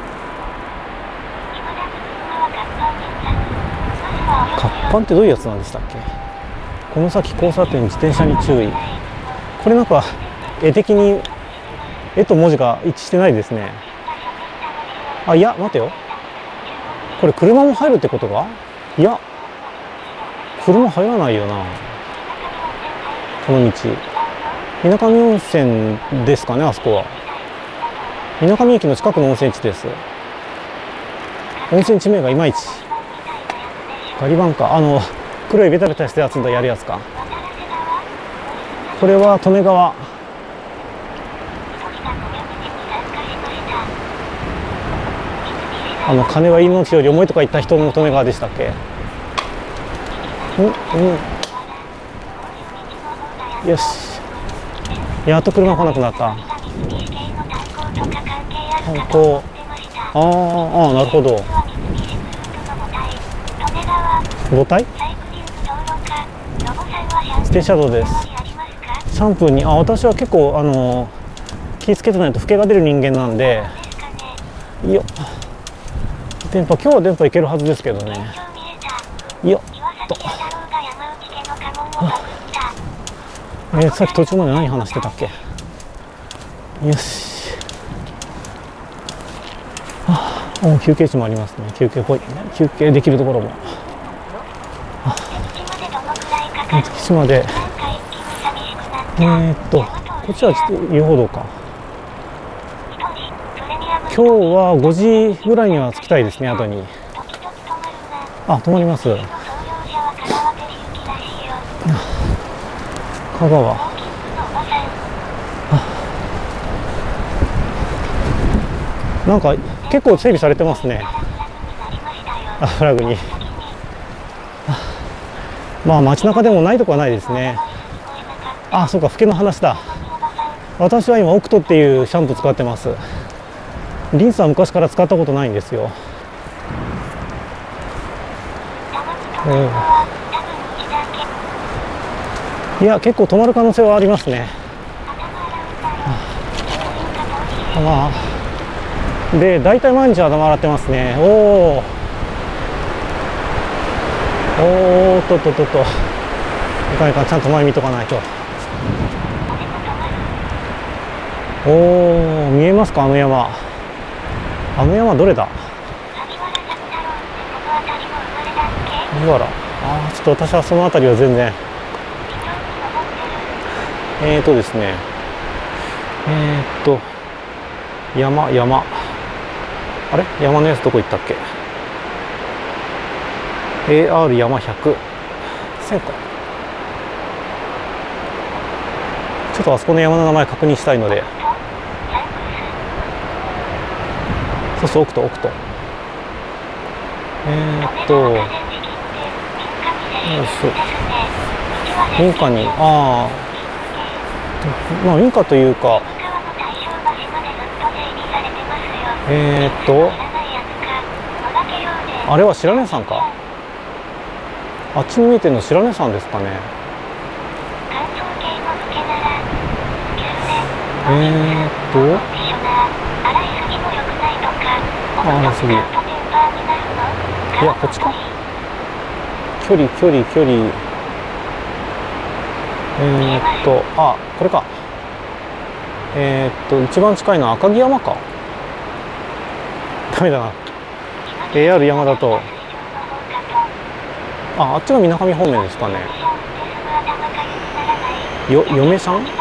活版ってどういうやつなんでしたっけ。この先交差点自転車に注意。これなんか絵的に絵と文字が一致してないですね。あ、いや待てよ、これ車も入るってことか。いや車入らないよな、この道。水上温泉ですかね、あそこは。水上駅の近くの温泉地です。 温泉地名がいまいち。ガリバンか、あの黒いベタベタしたやつのやるやつか。これは利根川。あの金は命より重いとか言った人の利根川でしたっけ。うんうん。よし、やっと車来なくなった。こう、あーあー、なるほど。母体ステーシャドウです。シャンプーに、あ、私は結構あの気をつけてないと老けが出る人間なんで。よっ、電波、今日は電波いけるはずですけどね。よっと、えー、さっき途中まで何話してたっけ。よし、あ、お、休憩地もありますね。休憩っぽい、休憩できるところも。月島で、えー、っとこっちはちょっと遊歩道か。今日はごじぐらいには着きたいですね。後に、あ、止まります。香川、なんか結構整備されてますね。あ、フラグに。まあ街中でもないとこはないですね。あ、そうか、老けの話だ。私は今オクトっていうシャンプー使ってます。リンスは昔から使ったことないんですよ。うん、いや、結構止まる可能性はありますね。まあ、で大体毎日頭洗ってますね。おおおーっとっとっとっと、いかんいかん、ちゃんと前見とかないと。おお、見えますか、あの山。あの山どれだ。萩原、ああ、ちょっと私はその辺りは全然。えーとですねえー、っと山山あれ、山のやつどこ行ったっけ。エーアール 山ひゃくせんか。ちょっとあそこの山の名前確認したいので。そうそう、奥と奥と、えー、っとよいしょ、民家に、ああ、まあ民家というか、えー、っとあれは白根山か。あっちに見えてるの白根山ですかね。えー、っとあらすぎ、いや、こっちか。距離距離距離、えー、っとあ、これか。えー、っと一番近いのは赤城山か。ダメだな、 エーアール 山だと。あ、あっちが水上方面ですかね。よ、嫁さん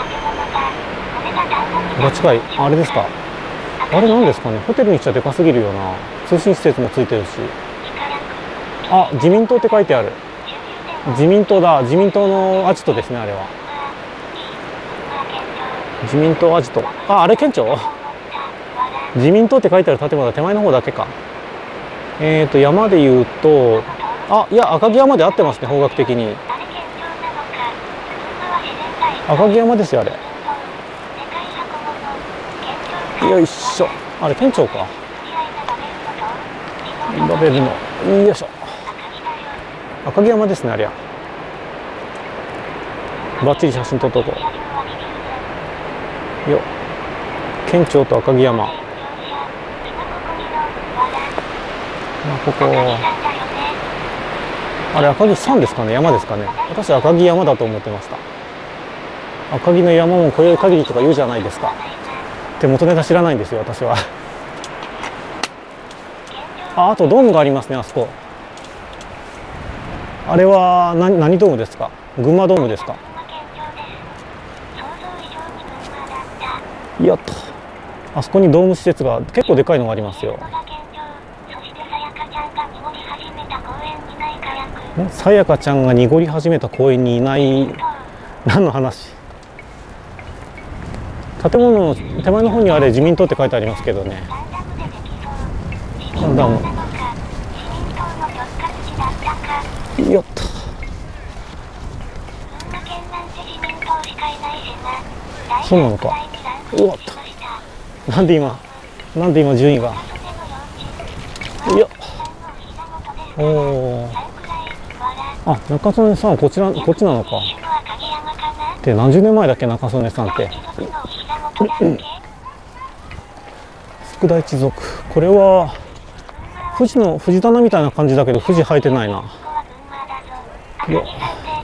が近い、あれですか。あれなんですかね、ホテルにしちゃでかすぎるよな。通信施設もついてるし。あ、自民党って書いてある。自民党だ、自民党のアジトですね、あれは。自民党アジト、あ、あれ県庁。自民党って書いてある建物は手前の方だけか。えーと山でいうと、あ、いや、赤城山で合ってますね、方角的に。赤城山ですよ、あれ。よいしょ、あれ県庁か。ラベルの、よいしょ、赤城山ですね、ありゃ。バッチリ写真撮っとこうよ。県庁と赤城山、まあ、ここあれ赤城山ですかね、山ですかね。私赤城山だと思ってました。赤城の山も越える限りとか言うじゃないですか。って元ネタ知らないんですよ、私は。あ、あとドームがありますね、あそこ。あれは何、何ドームですか。群馬ドームですか。やっと、あそこにドーム施設が結構でかいのがありますよ。 さやかちゃんが濁り始めた公園にいない何の話。建物の手前の方にあれ自民党って書いてありますけどね。ガンダム。よっと。そうなのか。うわっと。なんで今なんで今順位が。よっ。おお。あ、中曽根さんはこちらこっちなのか。で何十年前だっけ中曽根さんって。福田一族。これは富士の藤棚みたいな感じだけど富士生えてないな。よっ。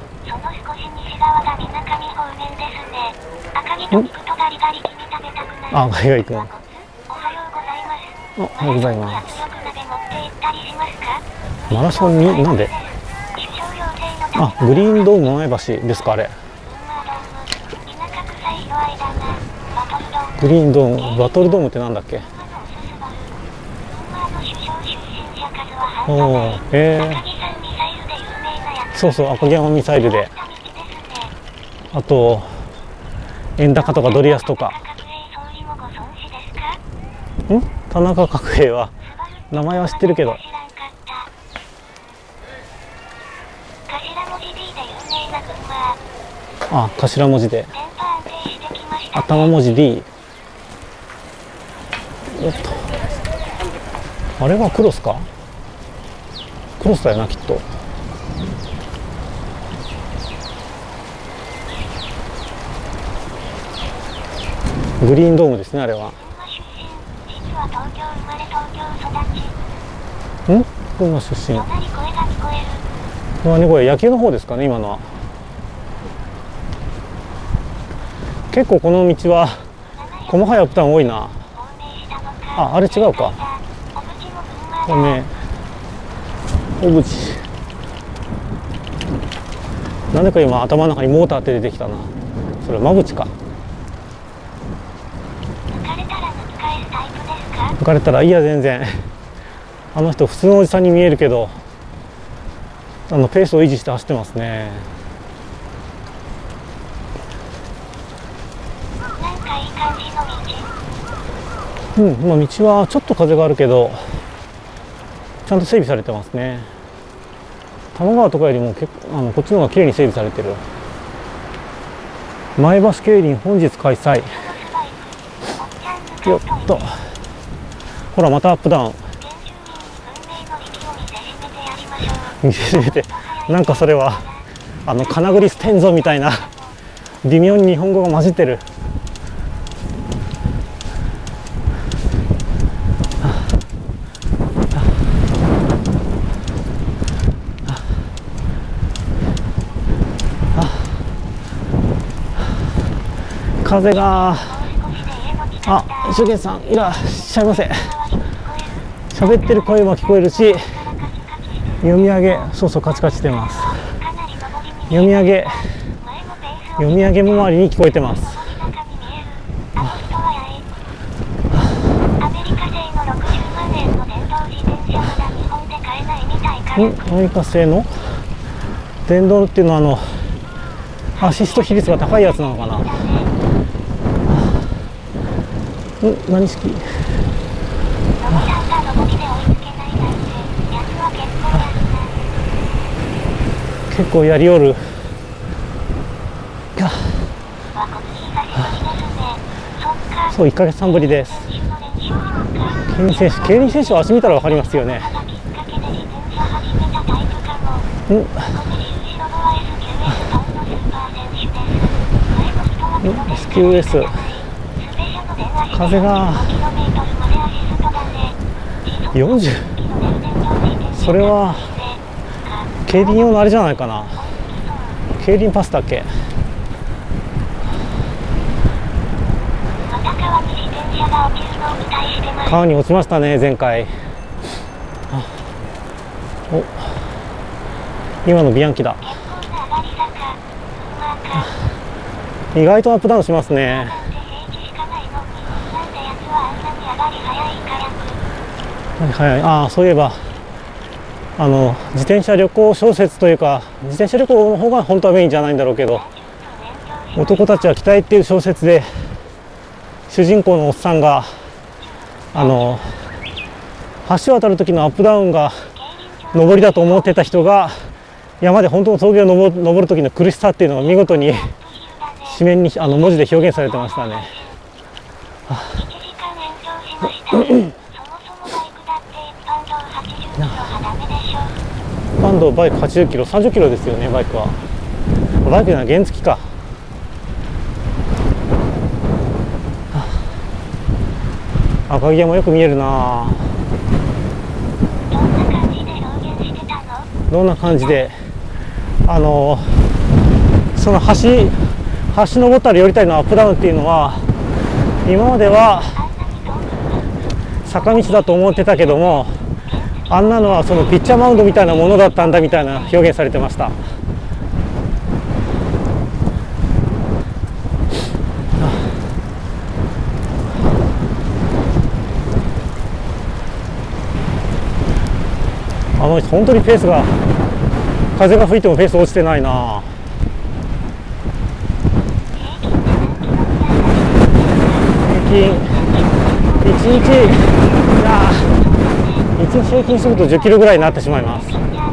あ、ガリガリ君。おはようございます。マラソンになんで？あ、グリーンドーム前橋ですかあれ。グリーンドームバトルドームってなんだっけ？おお、えー、そうそう、赤城山ミサイルで。あと円高とかドル安とか。ん？田中角栄は名前は知ってるけど。あ、頭文字で。頭文字 D。おっと。あれはクロスか？クロスだよなきっと。グリーンドームですねあれは。ん？群馬出身。何これ野球の方ですかね今のは。結構この道は細かいアップダウン多いな。あ、あれ違うか。これね、小渕。なんでか今頭の中にモーターって出てきたな。それ馬淵か。抜かれたらいや全然。あの人普通のおじさんに見えるけど、あのペースを維持して走ってますね。うん、まあ道はちょっと風があるけどちゃんと整備されてますね。多摩川とかよりも結構あのこっちの方が綺麗に整備されてる。前橋競輪本日開催。よっと。ほらまたアップダウン。見せしめて。なんかそれはあの金栗ステンゾみたいな微妙に日本語が混じってる。風が。あ、しゅげさんいらっしゃいませ。喋ってる声も聞こえるし、読み上げ、そうそうカチカチしてます。読み上げ読み上げも周りに聞こえてます。ん、アメリカ製の電動っていうのはあのアシスト比率が高いやつなのかな。ん、何式？結構やりおる。そう、いっかげつはんぶりです。競輪選手、競輪選手は足見たら分かりますよね。ん、エスキューエス。風がよんじゅう。それは競輪用のあれじゃないかな。競輪パスだっけ。川に落ちましたね前回。お、今のビアンキだ。意外とアップダウンしますね。はいはい、ああそういえばあの自転車旅行小説というか、自転車旅行の方が本当はメインじゃないんだろうけど、男たちは北へっていう小説で主人公のおっさんがあの橋を渡る時のアップダウンが上りだと思ってた人が山で本当の峠を登る、登る時の苦しさっていうのが見事に紙面にあの文字で表現されてましたね。一般道バイクはちじゅっキロ、さんじゅっキロですよね、バイクは。バイクなら原付か。赤城山よく見えるな。どんな感じであのその橋橋登ったり降りたりのアップダウンっていうのは今までは坂道だと思ってたけども、あんなのはそのピッチャーマウンドみたいなものだったんだみたいな表現されてました。あの人本当にペースが、風が吹いてもペース落ちてないな。平均いちにち、いやいちにち平均するとじゅっキロぐらいになってしまいます。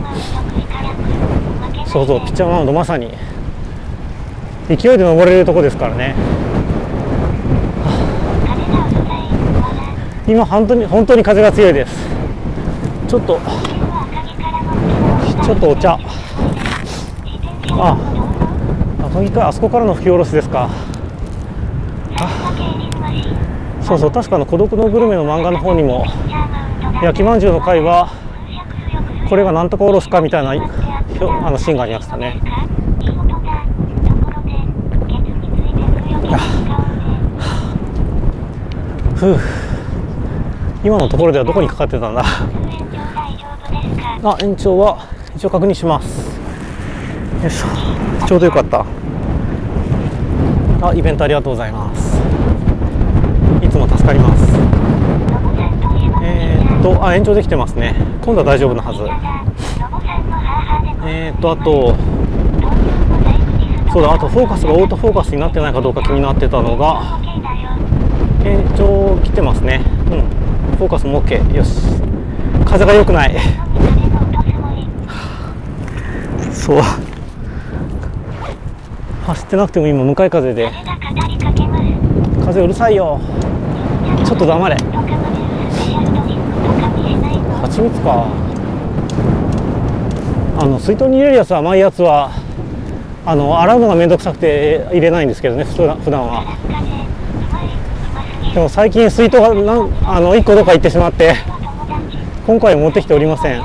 そうそう、ピッチャーマウンドまさに勢いで登れるとこですからね。今本当に本当に風が強いです。ちょっとちょっとお茶、あ赤城か、あそこからの吹き下ろしですか。そうそう、確かの孤独のグルメの漫画の方にも焼きまんじゅうの回はこれがなんとかおろしかみたいなあのシーンがありましたね。ふう、今のところではどこにかかってたんだ。あ、延長は一応確認します。よいしょ、ちょうどよかった。あ、イベントありがとうございます。いつも助かります。えー、っとあ延長できてますね。今度は大丈夫なはず。えー、っとあとそうだ、あとフォーカスがオートフォーカスになってないかどうか気になってたのが延長来てますね。うん、フォーカスも OK。 よし、風が良くないそう走ってなくても今向かい風で、風うるさいよ、ちょっと黙れ。蜂蜜か。あの水筒に入れるやつは甘いやつはあの洗うのがめんどくさくて入れないんですけどね、普段は。でも最近水筒がなんあのいっこどっか行ってしまって今回持ってきておりません。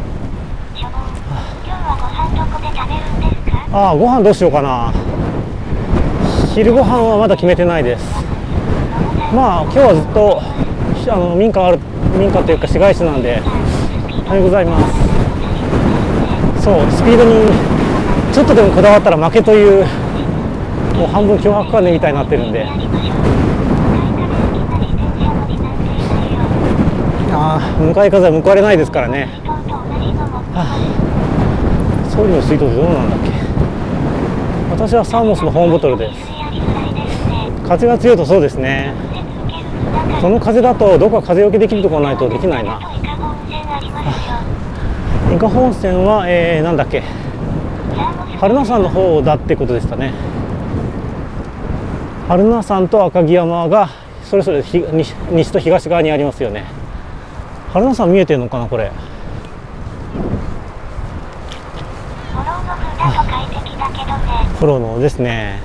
ああ、ご飯どうしようかな。昼ご飯はまだ決めてないです。まあ今日はずっとあの民家ある民家というか市街地なんで。おはようございます。そう、スピードにちょっとでもこだわったら負けという、もう半分脅迫観念みたいになってるんで。ああ、向かい風は報われないですからね。はあ、総理の水筒ってどうなんだっけ。私はサーモスのホームボトルです。風が強いとそうですね。その風だとどこか風よけできるところないとできないな。伊香保温泉は、えー、なんだっけ、榛名山の方だってことでしたね。榛名山と赤城山がそれぞれ西、西と東側にありますよね。榛名山見えてるのかなこれ。フォローのですね。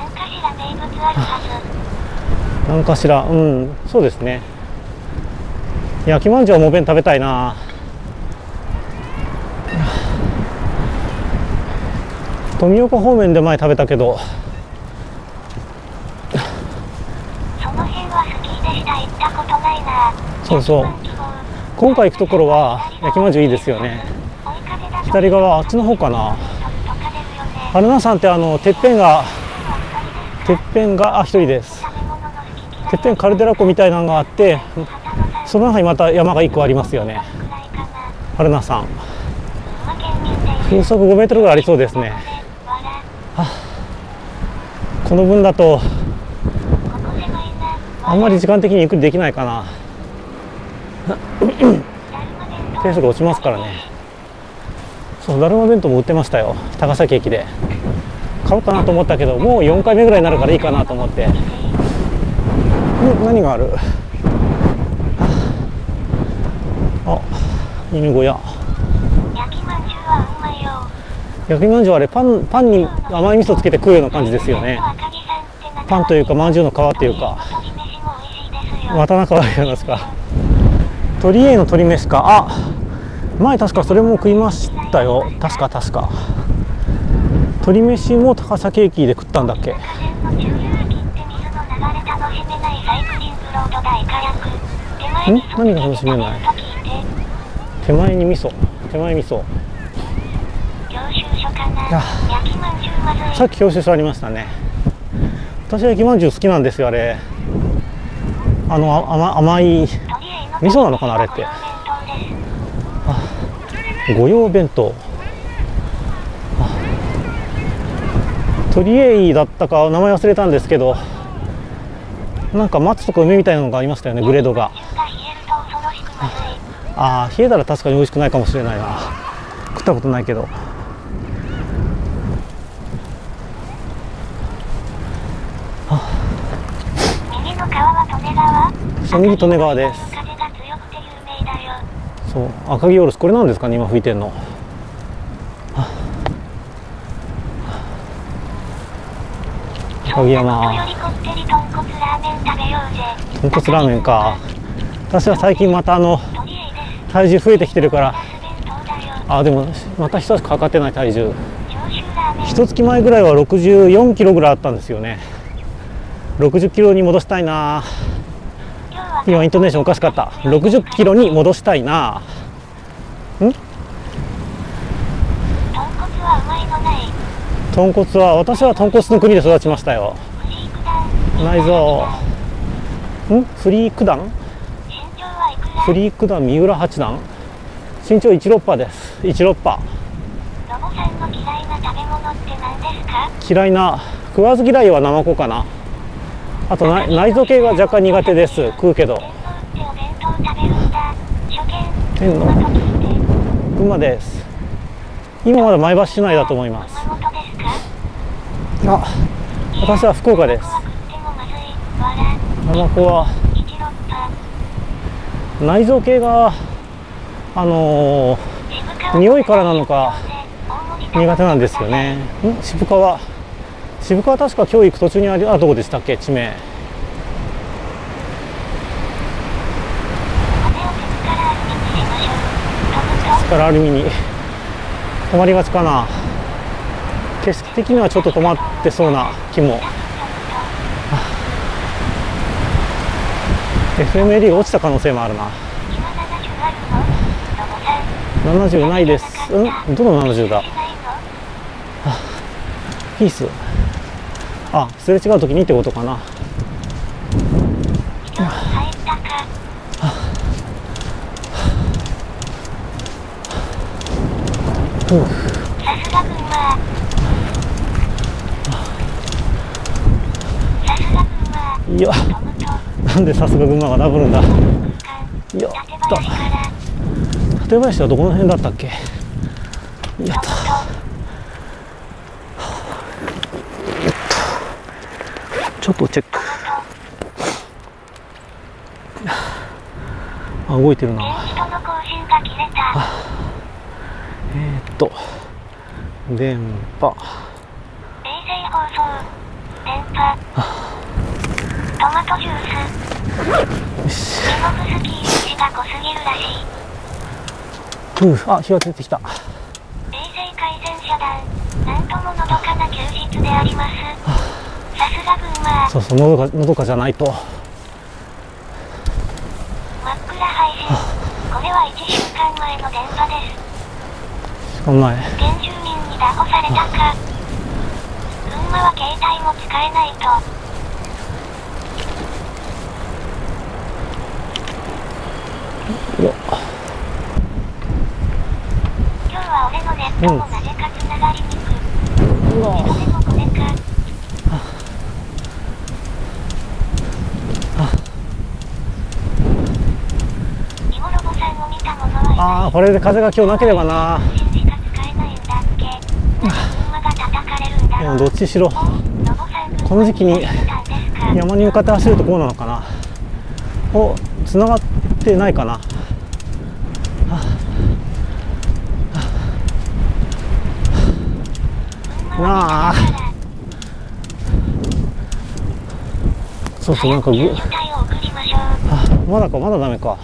何かしら、うん、そうですね。焼きまんじゅうはもうべん食べたいな。富岡方面で前食べたけど。 その辺はスキーでした。行ったことないな。 そうそう。今回行くところは焼きまんじゅういいですよね。左側あっちの方かな。榛名山ってあのてっぺんがてっぺんがあ一人です。てっぺんカルデラ湖みたいなのがあって、その中にまた山がいっこありますよね。榛名山。 風速ごメートルぐらいありそうですね。はこの分だとあんまり時間的にゆっくりできないかな。ペースが落ちますからね。そう、だるま弁当も売ってましたよ、高崎駅で。買おうかなと思ったけど、もうよんかいめぐらいになるからいいかなと思って。ん、何がある。あ、犬小屋。 焼きまんじゅうはうまいよ。 焼きまんじゅうはあれ、パン、パンに甘い味噌つけて食うような感じですよね。パンというかまんじゅうの皮っていうか。また仲悪いじゃないですか。鳥居の鶏飯か。あ、前確かそれも食いましたよ。確か確か鶏飯も高崎駅で食ったんだっけ。ん、何が楽しめない。手前に味噌、手前味噌。さっき教習所ありましたね。私は焼きまんじゅう好きなんですよ、あれ。あの甘、甘い味噌なのかな、あれって。御用弁当。鳥居だったか名前忘れたんですけど、なんか松とか梅みたいなのがありましたよね、グレードが。ああ、冷えたら確かに美味しくないかもしれないな。食ったことないけど。 右の川は利根川。 そう、右利根川です。 風が強くて有名だよ。 そう、赤城おろし、これなんですかね、今吹いてんの。赤城山。豚骨ラーメンか。私は最近またあの体重増えてきてるから。あ、でもまた一つかかってない体重。一月前ぐらいはろくじゅうよんキロぐらいあったんですよね。ろくじゅっキロに戻したいな。今イントネーションおかしかった。ろくじゅっキロに戻したいな。ん？豚骨は、私は豚骨の国で育ちましたよ。内臓。ん？フリー九段？フリー九段三浦八段。身長いちじゅうろくパーです。いちじゅうろくパー。 ロボさんの嫌いな食べ物って何ですか？ 嫌いな、食わず嫌いはナマコかな。あと内内臓系が若干苦手です。食うけど。天皇。群馬です。今まだ前橋市内だと思います。あ、私は福岡です。ナマコは内臓系があのー、匂いからなのか苦手なんですよね。ん、渋川。渋川確か今日行く途中にある、あ、どこでしたっけ、地名。スカラアルミに止まりがちかな。景色的にはちょっと止まってそうな気も。エフエムエルイー が落ちた可能性もあるな。ななじゅうないです。うん、どのななじゅうだ。ピース。あ、すれ違う時にってことかな。ふう。いや、なんでさすが群馬がダブるんだ。いやった。館林はどこの辺だったっけ。やった。ちょっとチェック。あ、動いてるな。えー、っと電波。 衛星放送電波。トマトジュース。レモブスキーしか濃すぎるらしい。 うう、あ、日が出てきた。 衛星改善遮断。なんとものどかな休日であります。さすが群馬。 そうそう、のどか、のどかじゃないと。 真っ暗配信。これはいっしゅうかんまえの電波です。 しかもない。 原住民に拿捕されたか。群馬は携帯も使えないと。 よっ。 今日はお俺のネットもなぜかつながりにくい。 うわそれもこれか。イゴロボさんを見たものはいない。 ああ、これで風が今日なければな。 しか使えないんだっけ。なんで車が叩かれるんだろう。 でもどっちにしろおロボさんこの時期に車してたんですか。 山に向かって走るとこうなのかな。お、繋がってないかな。なあ、そうそう、なんかぐ、 救急隊を送りましょう。 あ、まだか、まだダメか。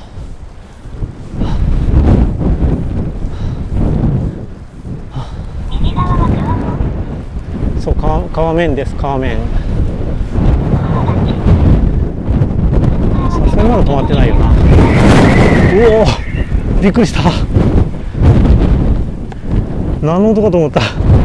右側は川も。 そう、川、川面です、川面。さすがにまだ止まってないよな。うおー、びっくりした。何の音かと思った。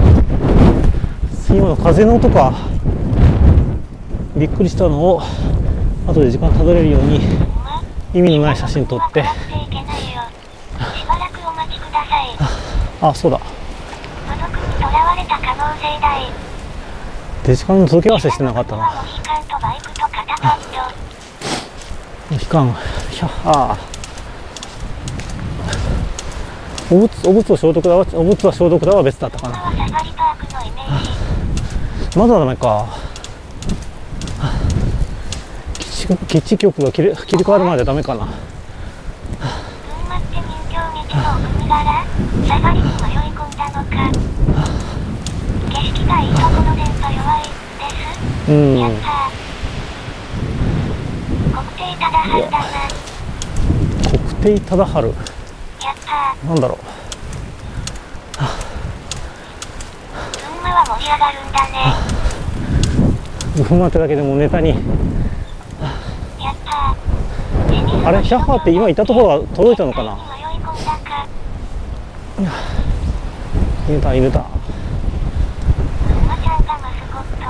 今の風の音か。びっくりしたのを後で時間たどれるように意味のない写真撮って。 しばらくお待ちください。 あ、そうだ。 孤独にとらわれた可能性大。 デジカメの届け合わせしてなかったな。 モヒカンとバイクと肩パッド。 モヒカン、ひゃっはー。お物、お物を消毒だわ、お物は消毒だは別だったかな。 今はサファリパークのイメージ。 まだダメか。基地、基地局が切り、切り替わるまでダメかな。 群馬って人形道の奥身柄。サファリに迷い込んだのか。景色がいいとこの電波弱いです。 うん。 やったー。国定ただはるだな。 国定忠治。 やったー。 なんだろう。 群馬は盛り上がるんだね。 群馬ってだけでもネタに。 やったー。 あれ、ヒャッハーって今いたところが届いたのかな。 迷い込んだか。 犬だ、犬だ。 群馬ちゃんがマスコット。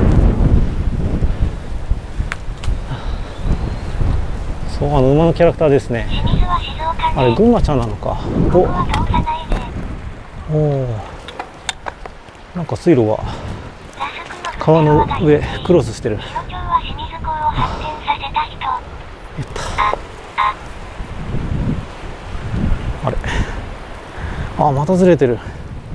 そう、あの馬のキャラクターですね。 清水は静岡ね。 あれ、群馬ちゃんなのか。 ここは通さないで。 おお。なんか水路がラスクの川の上クロスしてる。 色町は清水港を発展させた人。 えっと、 あ、あ、 あれ。あ、またずれてる。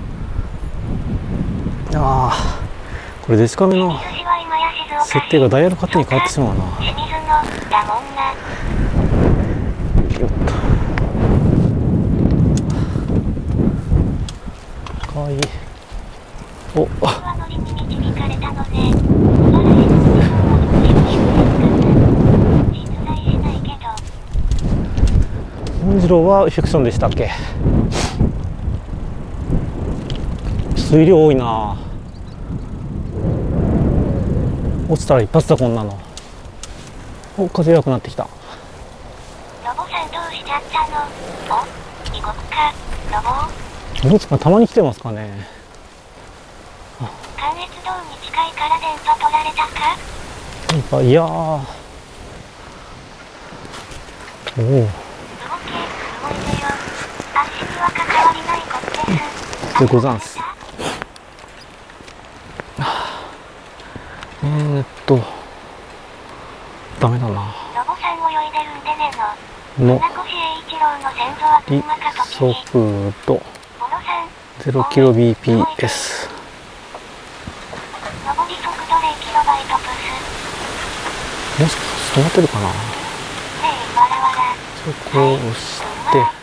ああ、これデジカメの清水は今や静岡市。 設定がダイヤル勝手に変わってしまうな。 清水のだもんな。 よっと。かわいい。お、 は乗りに導かれたので、素晴らしいのは少し低いかな。実在しないけど。 モンジローはフィクションでしたっけ。水量多いな。落ちたら一発だこんなの。お、風弱くなってきた。 ロボさんどうしちゃったの。お、異国か、ロボ。 どうですか、たまに来てますかね。 関越道に近いから電波取られたか。 なんか、いやー。おお。 動け、動いてよ。足には関わりないことです。 でござんす。えーっと、ダメだな。 ロボさん泳いでるんでねの。 の船越英一郎の先祖は群馬か栃木。 速度ボロさん。 ゼロキロビーピーエス。 上り速度ゼロキロバイトプス。 もしかして止まってるかな。 ねえ、わらわら。 そこを押して、 わら。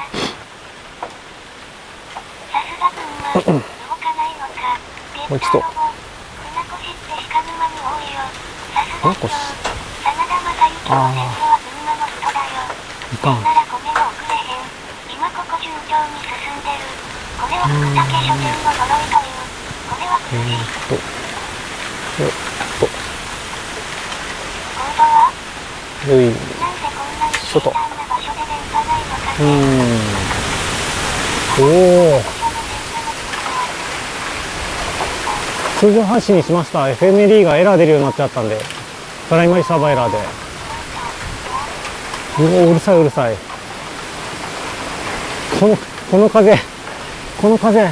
さすが群馬。動かないのか。 もう一度。 船越って鹿沼に多いよ。さすが今日。真田正幸の先祖は群馬の人だよ。 いかん。 なら米も送れへん。今ここ順調に進んでる。これは福武書店の呪いという。これは薬。 えーっと、よっと、 コードはよいなんでこんなにしょと。 平坦な場所で電波ないのかうね。 ーん。おお。通常発信にしました。エフエムエルイー がエラー出るようになっちゃったんで、プライマリサーバーエラーで。うお、うるさいうるさい。この、この風、 この風、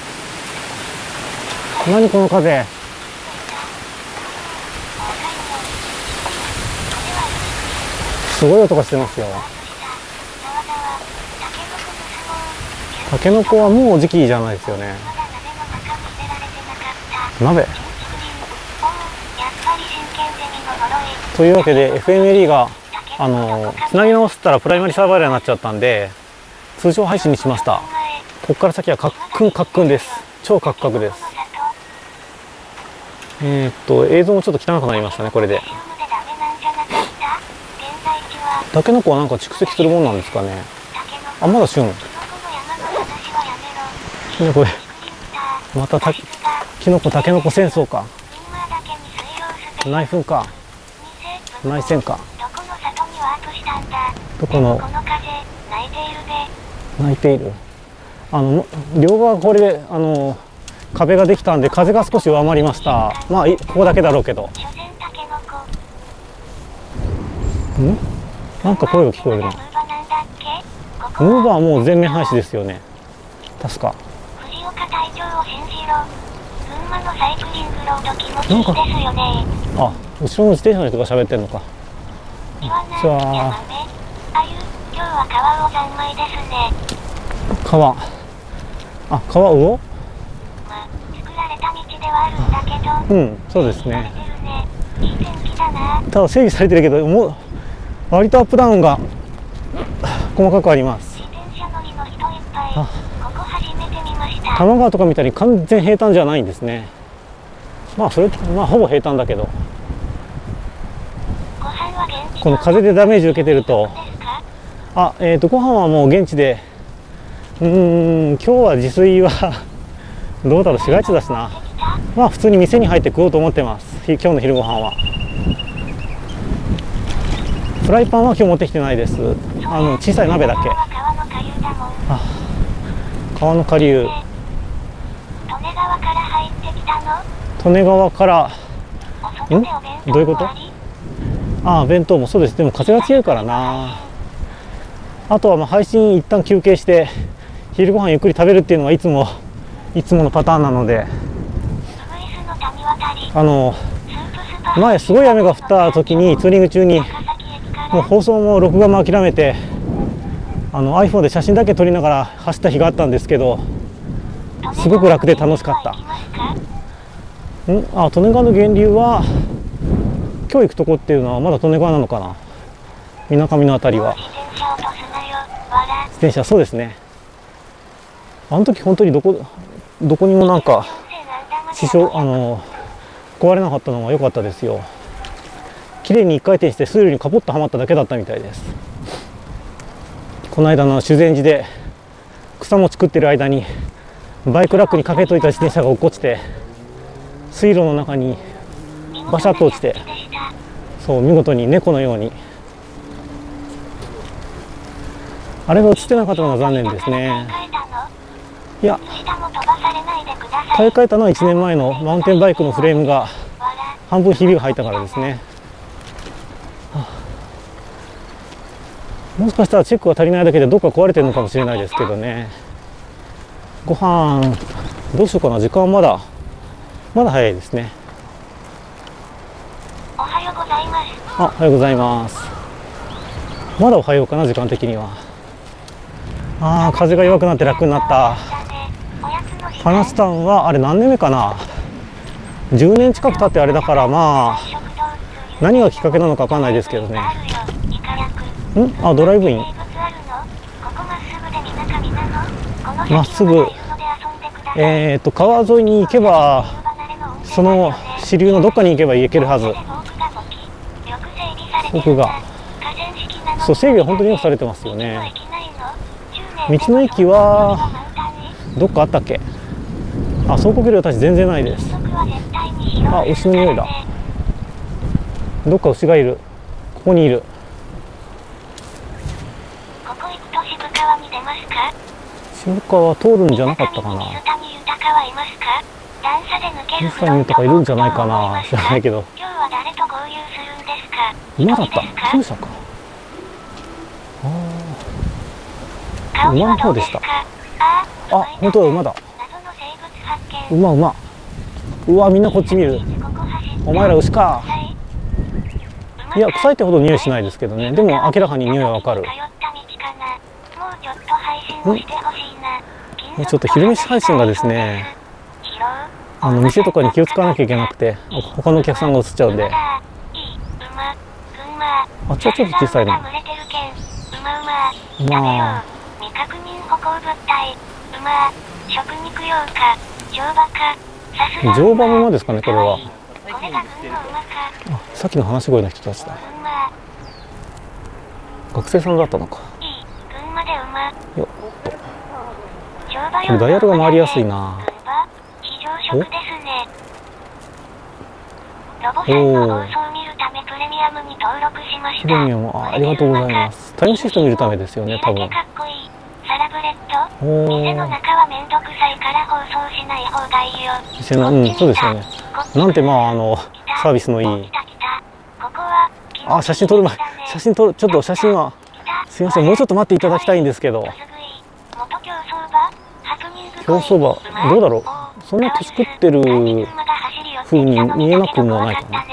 何この風。すごい音がしてますよ。タケノコはもう時期じゃないですよね。鍋というわけで エフエムエルイー があのつなぎ直したらプライマリサーバイラーになっちゃったんで通常配信にしました。ここから先はカックンカックンです。超カクカクです。えー、っと映像もちょっと汚くなりましたね。これでタケノコはなんか蓄積するもんなんですかね。あ、まだ旬。ね、これまたたキノコタケノコ戦争か。内紛か内戦か。どこの泣いている。あの両側これであの壁ができたんで風が少し弱まりました。まあここだけだろうけど。ん？なんか声が聞こえるな。ムーバーはもう全面廃止ですよね。確か。なんかあ、後ろの自転車の人が喋ってるのか。じゃあ川、あ、川魚？うん、そうですね。ただ整備されてるけどもう割とアップダウンが細かくあります。多摩川とか見たり完全平坦じゃないんですね。まあそれまあほぼ平坦だけどこの風でダメージ受けてるとあ、えーとご飯はもう現地でうーん今日は自炊はどうだろう、市街地だしな。まあ普通に店に入って食おうと思ってます。今日の昼ご飯はフライパンは今日持ってきてないです。あの小さい鍋だけ。あ、川の下流。利根川からん？どういうこと？ああ、弁当もそうです。でも風が強いからな。あとはまあ配信一旦休憩して昼ご飯ゆっくり食べるっていうのがいつもいつものパターンなので、あの前すごい雨が降った時にツーリング中にもう放送も録画も諦めてあの iPhone で写真だけ撮りながら走った日があったんですけど、すごく楽で楽しかった。んあ、利根川の源流は今日行くとこっていうのはまだ利根川なのかな。みなかみのあたりは自転車、そうですね。あの時本当にどこどこにもなんか支障あの壊れなかったのが良かったですよ。綺麗に一回転して水路にカポッとはまっただけだったみたいです。この間の修善寺で草も作ってる間にバイクラックにかけといた自転車が落っこちて水路の中にバシャッと落ちて、そう見事に猫のように。あれが映ってなかったのが残念ですね。いや、買い替えたのはいちねんまえのマウンテンバイクのフレームが半分ひびが入ったからですね。はあ、もしかしたらチェックが足りないだけでどっか壊れてるのかもしれないですけどね。ご飯どうしようかな。時間はまだまだ早いですね。 おはようございます。 あ、おはようございます。まだおはようかな、時間的には。ああ、風が弱くなって楽になった。パナスタンはあれ何年目かな。じゅうねん近く経ってあれだから、まあ何がきっかけなのか分かんないですけどね。んあ、ドライブインまっすぐえっと川沿いに行けばその支流のどっかに行けば行けるはず。奥がそう整備は本当によくされてますよね。道の駅はどっかあったっけ。あ、走行距離私全然ないです。あ、牛の匂いだ。どっか牛がいる。ここにいる。渋川通るんじゃなかったかな。水谷豊いるんじゃないかな。知らないけど。馬だった。厩舎か。ああ、馬の方でした。 あ、本当だ、馬だ。 謎の生物発見。 馬馬。うわ、みんなこっち見る。 ここ走ってお前ら牛か。 臭いいや、臭いってほど匂いしないですけどね。でも明らかに匂いはわかる。 通った道かな。もうちょっと配信をしてほしいな。 えちょっと昼飯配信がですね、あの店とかに気を使わなきゃいけなくて、他のお客さんが映っちゃうんで。あっちはちょっと小さいな。まあ未確認歩行物体。馬、食肉用か、乗馬か、さすが乗馬の馬ですかね、これは。 これが軍の馬か。 あ、さっきの話し声の人たちだ。 馬、 学生さんだったのか。 いい、群馬で馬。 よっと。 乗馬これダイヤルが回りやすいな。 非常食ですね。ロボさんの放送を見るためプレミアムに登録しました。 プレミアム、あ、ありがとうございます。タイムシフト見るためですよね、多分。 かっこいい。サラブレッド。 お店のー。 中はめんどくさいから放送しない方がいいよ。 店の、うん、そうですよね。なんてまあ、あの、サービスのいい。 来た来た。ここはあ、写真撮る前、写真撮る、ちょっと写真は、すいません、もうちょっと待っていただきたいんですけど。競走馬、どうだろう。そんな年食ってる風に見えなくもないかな。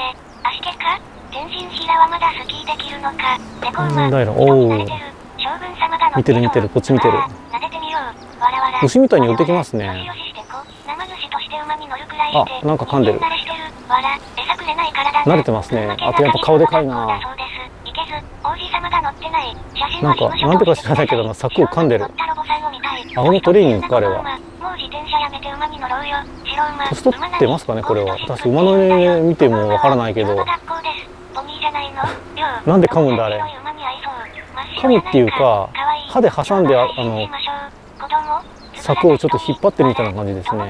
なんだよ、おお。見てる見てる、こっち見てる。牛みたいに寄ってきますね。あ、なんか噛んでる。慣れてますね。あとやっぱ顔でかいな。なんか、なんでか知らないけど、柵を噛んでる。顎のトレーニングか、あれは。年取ってますかね、これは。私、馬の目見てもわからないけど。なんで噛むんだ、あれ。噛むっていうか、歯で挟んで、ああの、柵をちょっと引っ張ってるみたいな感じですね。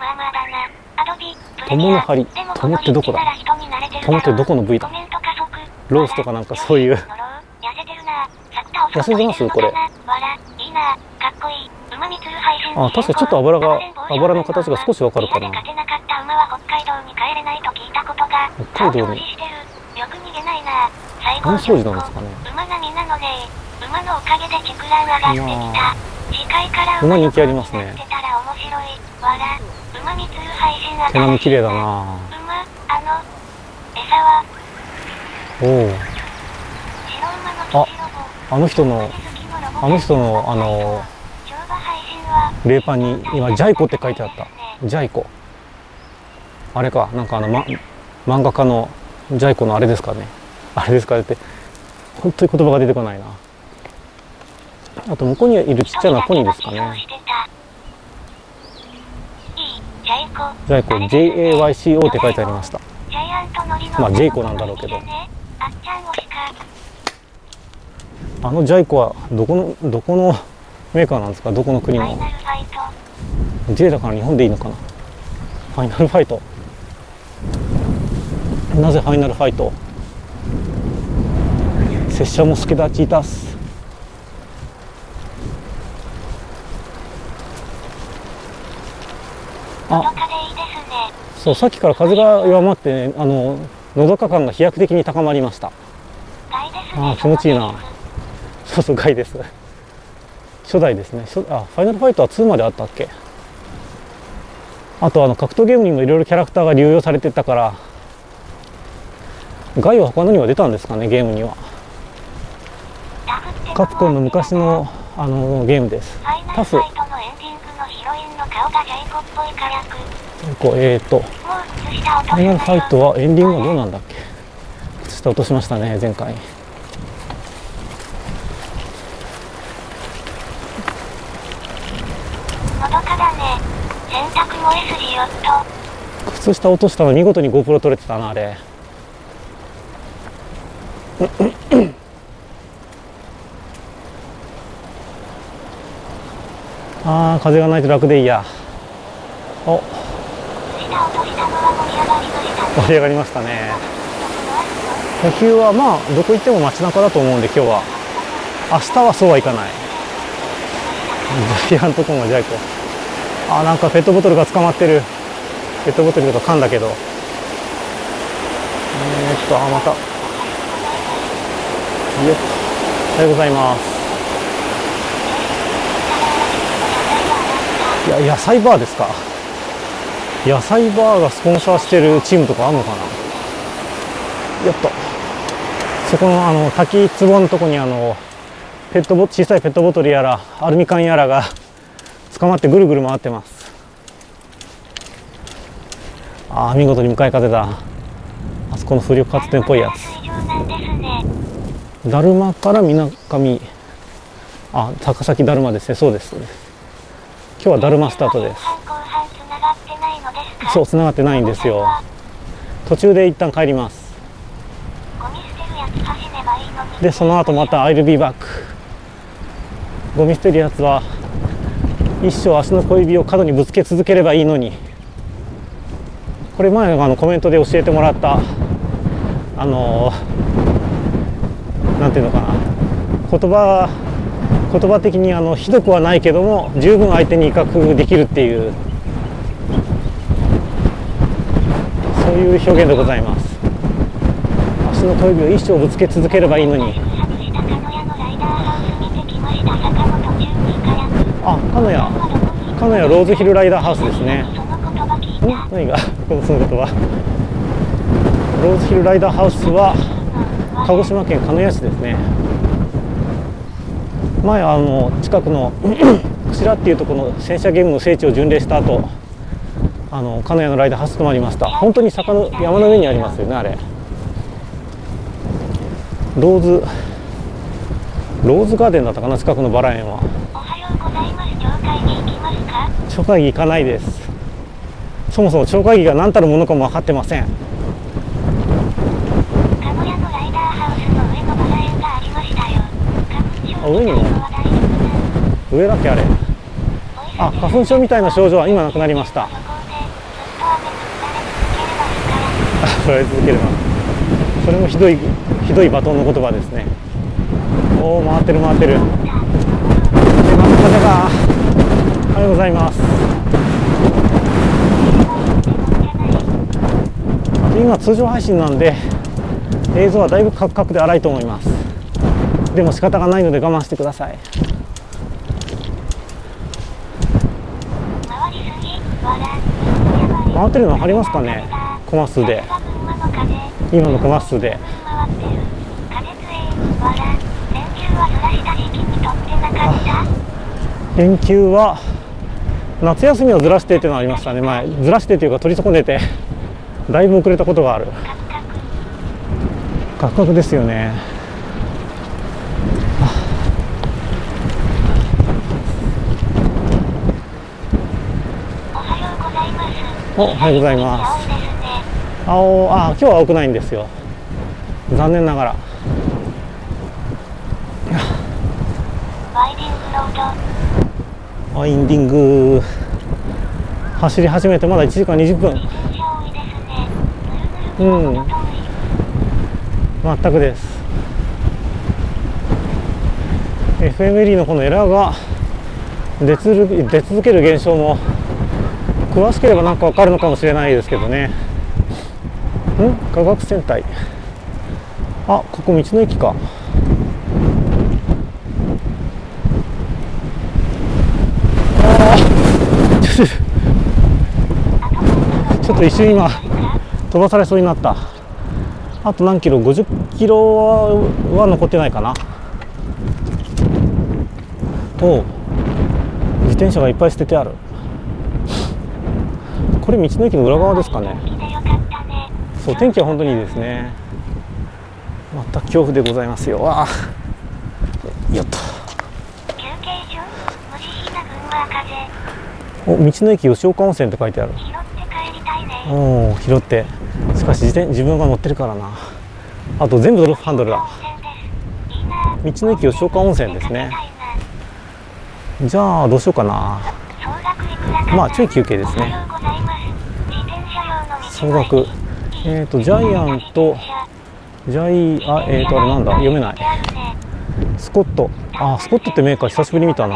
友の針。友ってどこだ？友ってどこの部位だ？ロースとかなんかそういう。痩せてますこれ。あ、確かにちょっと油が、油の形が少しわかるかな。北海道に。何掃除なんですかね。馬人気ありますね。毛並み綺麗だな。おお。あ、あの人の、あの人の、あの、レーパンに今、ジャイコって書いてあった。ジャイコ。あれか、なんかあの、ま、漫画家のジャイコのあれですかね。あれですかねって、本当に言葉が出てこないな。あと、向こうにいるちっちゃなポニーですかね。ジャイコ、ジェイエーワイシーオー って書いてありました。まあ、ジェイコなんだろうけど。あのジャイコはどこのどこのメーカーなんですか？どこの国の？J だから日本でいいのかな？ファイナルファイト。なぜファイナルファイト？拙者も助立ちいたす。あ、そう、さっきから風が弱まって、ね、あののどか感が飛躍的に高まりました。あ、気持ちいいな。そうそう、ガイです。初代ですね。初あ、ファイナルファイトはツーまであったっけ？あとあの格闘ゲームにもいろいろキャラクターが流用されてたから、ガイは他のには出たんですかね、ゲームには。カプコンの昔のあのゲームです。タフ。えーと、ファイナルファイトはエンディングはどうなんだっけ？靴下落としましたね、前回。靴下落としたの見事に GoPro 撮れてたな、あれ。ああ、風がないと楽でいいや。お、盛り上がりましたね。野球はまあどこ行っても街中だと思うんで、今日は明日はそうはいかない。ジャイアントコーンはジャイコ。あー、なんかペットボトルが捕まってる。ペットボトルとか噛んだけど、えー、っとあまたよっ、おはようございます。 いや野菜バーですか。野菜バーがスポンサーしてるチームとかあるのかな。やっとそこのあの滝壺のとこにあのペットボ小さいペットボトルやらアルミ缶やらが捕まってぐるぐる回ってます。ああ見事に向かい風だ。あそこの風力発電っぽいやつ。だるまからみなかみ、あ高崎だるまですね。そうですそうです。今日はだるまスタートです。そうつながってないんですよ。途中で一旦帰ります。でその後また I'll be back。 ゴミ捨てるやつは一生足の小指を角にぶつけ続ければいいのに。これ前あのコメントで教えてもらったあのなんていうのかな、言葉言葉的にあのひどくはないけども十分相手に威嚇できるっていうそういう表現でございます。足の小指を一生ぶつけ続ければいいのに。あ、鹿屋鹿屋ローズヒルライダーハウスですね。ん何がこのその言葉。ローズヒルライダーハウスは鹿児島県鹿屋市ですね。前あの近くの串良っていうところの戦車ゲームの聖地を巡礼した後、あの鹿屋のライダーハウスとまりました。本当に坂の山の上にありますよね。あれローズローズガーデンだったかな、近くのバラ園は。町会議行かないです。そもそも町会議が何たるものかも分かってません。あ、上にも上だっけあれ。あ、花粉症みたいな症状は今なくなりました。それ続ければそれもひどいひどいバトンの言葉ですね。おお回ってる回ってる。風が風がおはようございます。今通常配信なんで映像はだいぶカクカクで荒いと思います。でも仕方がないので我慢してください。回ってるの分かりますかね。コマ数で今のコマ数で連休は夏休みをずらしてっていうのがありましたね。前ずらしてというか取り損ねてだいぶ遅れたことがある。カクカクですよね。おはようございます。青あ今日は青くないんですよ、残念ながら。ワインディング走り始めてまだいちじかんにじゅっぷん。うん全くです。 エフエムエルイー のこのエラーが出続け、出続ける現象も詳しければなんかわかるのかもしれないですけどね。ん科学戦隊、あここ道の駅か。あちょっとちょっと一瞬今飛ばされそうになった。あと何キロ、ごじゅっキロは残ってないかな。おう自転車がいっぱい捨ててある。これ道の駅の裏側ですかね。そう天気は本当にいいですね。また恐怖でございますよ。わあよっと。お道の駅吉岡温泉って書いてある。おお拾って、しかし自転自分が乗ってるからな。あと全部ドロップハンドルだ。道の駅吉岡温泉ですね。じゃあどうしようかな。まあちょい休憩ですね。総額えっ、ー、とジャイアントジャイあえっ、ー、とあれなんだ読めない。スコット、あスコットってメーカー久しぶり見たな。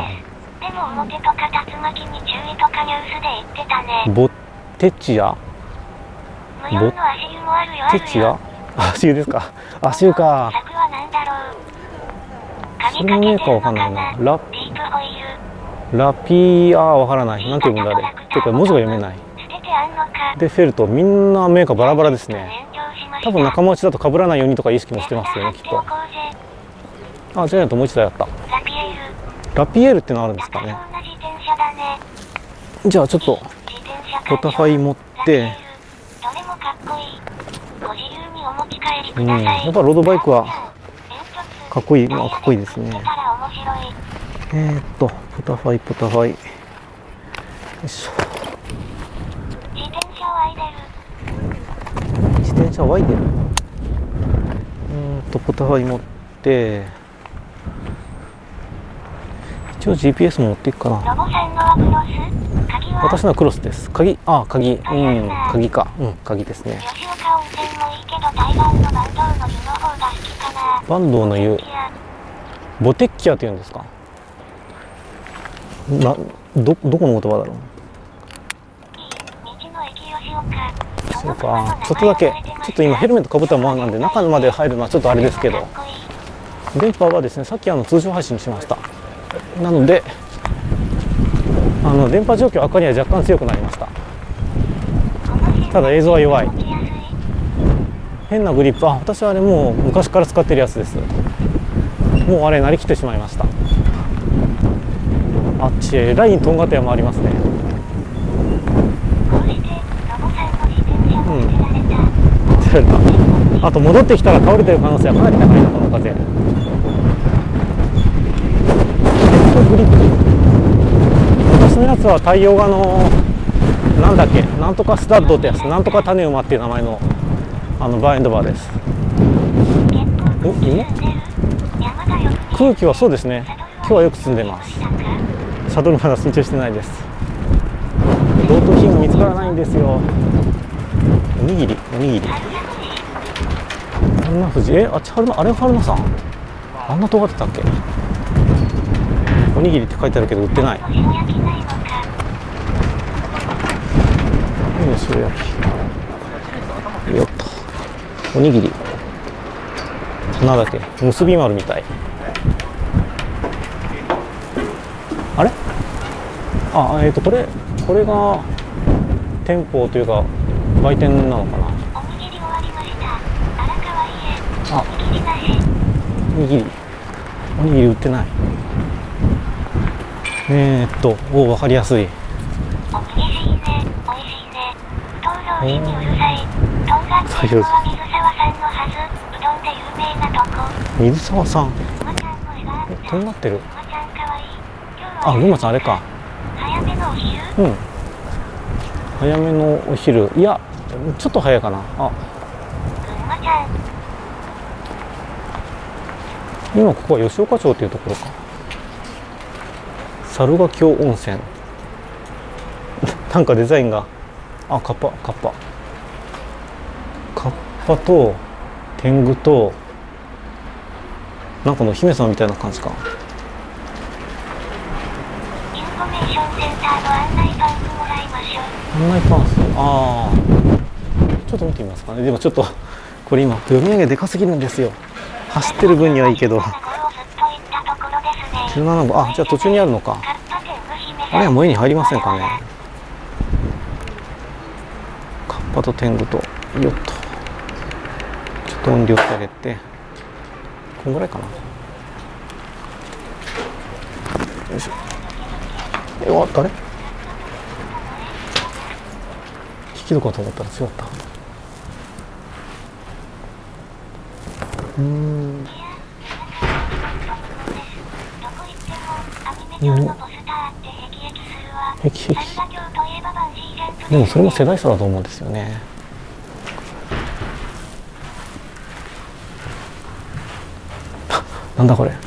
ボッテチアボッテチア足湯ですか。足湯か。それのメーカーわかんないな。ララピー、ああわからない、なんて読むんだあれ。てか文字が読めない。でフェルト、みんなメーカーバラバラですね。多分仲間内だと被らないようにとか意識もしてますよね、きっと。あ、ジャイアントもう一台あった。ラピエールってのあるんですかね。じゃあちょっとポタファイ持って、うん、やっぱロードバイクはかっこいい、まあかっこいいですね。えー、っとポタファイポタファイ、よいしょ。自転車ワイデル。うんとポタファイ持って、一応 ジーピーエス も持っていくかな。私のはクロスです。鍵、ああ鍵、うん、鍵か、うん、鍵ですね。バンドウの湯、ボテッキアって言うんですか。な、ど、どこの言葉だろう。そうか、ちょっとだけ、ちょっと今ヘルメットかぶったままなんで中まで入るのはちょっとあれですけど、電波はですね、さっきあの通常配信しました。なのであの電波状況赤には若干強くなりました。ただ映像は弱い。変なグリップ、あ、私はあれもう昔から使ってるやつです。もうあれ慣れきってしまいました。あっちへラインとんがった山ありますね。うん、あと戻ってきたら倒れてる可能性はかなり高いな、この風。グリップ、私のやつは太陽画のなんだっけ、なんとかスタッドってやつ、なんとか種馬っていう名前のあのバーエンドバーです。お、芋？空気はそうですね、今日はよく積んでます。サドルまだ新調してないです。ロート品が見つからないんですよ。おにぎり、おにぎり。春名富士、え、あっち春名、あれ春名さん、あんな尖ってたっけ。おにぎりって書いてあるけど売ってない。塩焼き。よっと。おにぎり。なんだっけ、結び丸みたい。あれ？あ、えっとこれこれが店舗というか売店なのかな。あ、おにぎり。おにぎり売ってない。えー、っと、お、わかりやすい。水沢さん。え、とんがってる。あ、ぐまちゃんあれか。うん。早めのお昼。いや、ちょっと早いかな。あ。今ここは吉岡町というところか。猿ヶ京温泉。なんかデザインが、あ、カッパ、カッパ。カッパと天狗となんかの姫様みたいな感じか。インフォメーションセンターの案内パンツもらいましょう。案内パンツ、ああ、ちょっと見てみますかね。でもちょっとこれ今読み上げでかすぎるんですよ。走ってる分にはいいけど。じゅうななご、あ、じゃあ途中にあるのか。あれはもう絵に入りませんかね。カッパと天狗と、よっと。ちょっと音量ってあげて。こんぐらいかな。よいしょ。え、わ、誰？引き戸かと思ったら違った。うーん。うん。へきへき。でもそれも世代差だと思うんですよね。なんだこれ。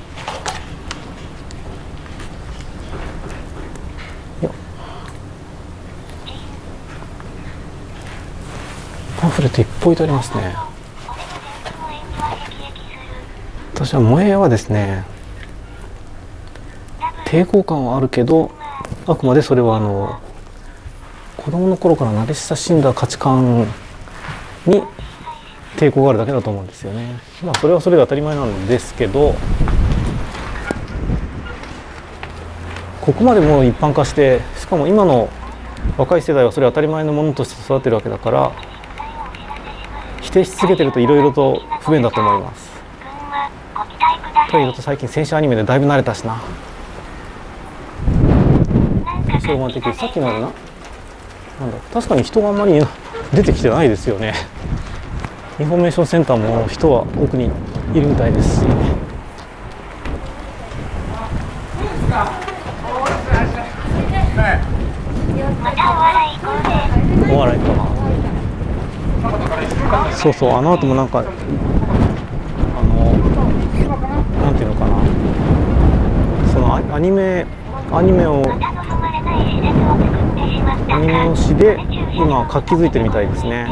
よ。パンフレットいっぽいとありますね。私は萌えはですね、抵抗感はあるけど、あくまでそれはあの子供の頃から慣れ親しんだ価値観に抵抗があるだけだと思うんですよね。まあそれはそれで当たり前なんですけど、 ここまでもう一般化して、しかも今の若い世代はそれを当たり前のものとして育ってるわけだから、否定し続けてるといろいろと不便だと思います。というのと最近戦車アニメでだいぶ慣れたしな。ロマン的。さっきのあれな、なんだ、確かに人があんまり出てきてないですよね。インフォメーションセンターも人は奥にいるみたいですし。お笑いかな。そうそう、あの後もなんかあのなんていうのかな、そのアニメアニメをアニメの詩で今活気づいてるみたいですね。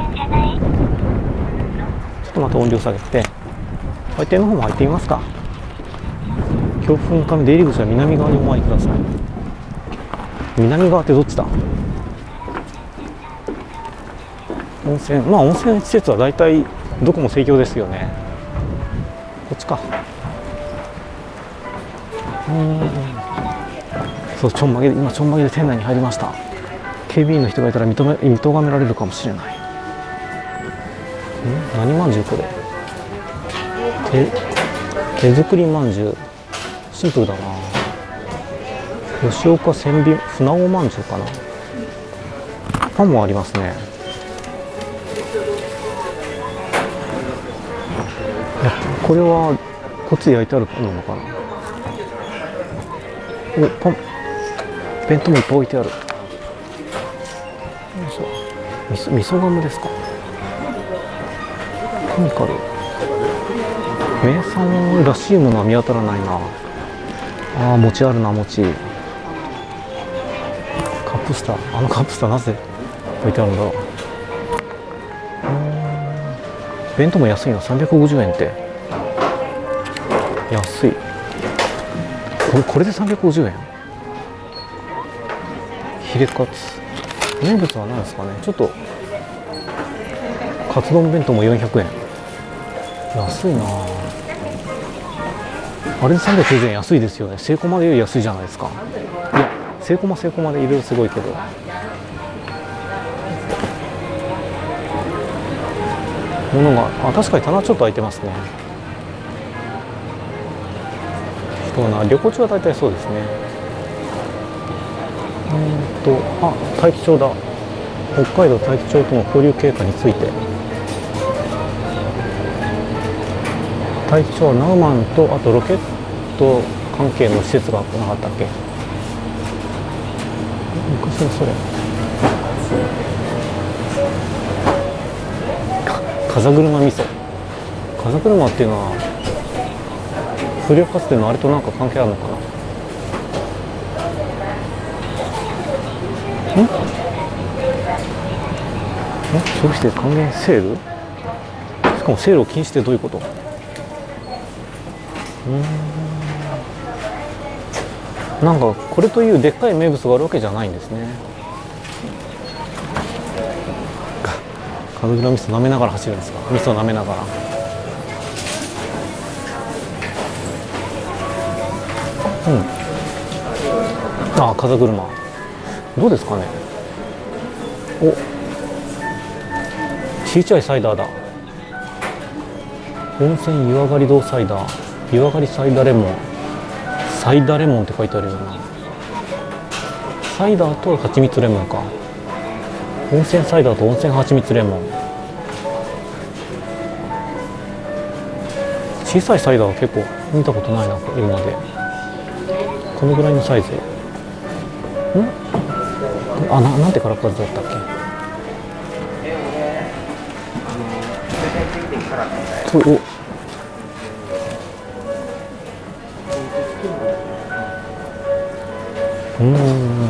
ちょっとまた音量下げて売店の方も入ってみますか。強風のため出入り口は南側にお参りください。南側ってどっちだ。温泉、まあ温泉施設は大体どこも盛況ですよね。こっちか。うん、そう、ちょんまげで今ちょんまげで店内に入りました。警備員の人がいたら認め見とがめられるかもしれない。ん、何まんじゅうこれ。手手作りまんじゅう、シンプルだな。吉岡千里船尾まんじゅうかな。パンもありますね。これはこっちで焼いてあるのかな。お、パン、弁当もいっぱい置いてある。みそ、味噌ガムですか。コミカル。名産らしいものは見当たらないな。ああ、餅あるな、餅。カップスター、あのカップスターなぜ置いてあるんだろう。弁当も安いな、さんびゃくごじゅうえんって。安い。これ、これでさんびゃくごじゅうえん。ヒレカツ。名物は何ですかね。ちょっとカツ丼弁当もよんひゃくえん。安いな。あれでさんびゃくきゅうじゅうえん、安いですよね。セイコマでより安いじゃないですか。いや、セイコマセイコマでいろいろすごいけど。物が、あ、確かに棚ちょっと開いてますね。人がな、旅行中は大体そうですね。うんと、あ、大樹町だ。北海道大樹町との交流経過について。大樹町はナウマンと、あとロケット関係の施設がなかったっけ。昔のそれ。風車味噌。風車っていうのは風力発電のあれとなんか関係あるのかな。ん？ん？消費税還元セール？しかもセールを禁止ってどういうこと？うーん、なんかこれというでっかい名物があるわけじゃないんですね。風車味噌舐めながら走るんですか。味噌舐めながら。うん。ああ、風車。どうですかね。お。ちいちゃいサイダーだ。温泉湯上がり堂サイダー。湯上がりサイダーレモン。サイダーレモンって書いてあるよな。サイダーと蜂蜜レモンか。温泉サイダーと温泉蜂蜜レモン。小さいサイダーは結構見たことないな、今まで。このぐらいのサイズ。ん？あ、な、なんてカラッカズだったっけ。そう、お。うん。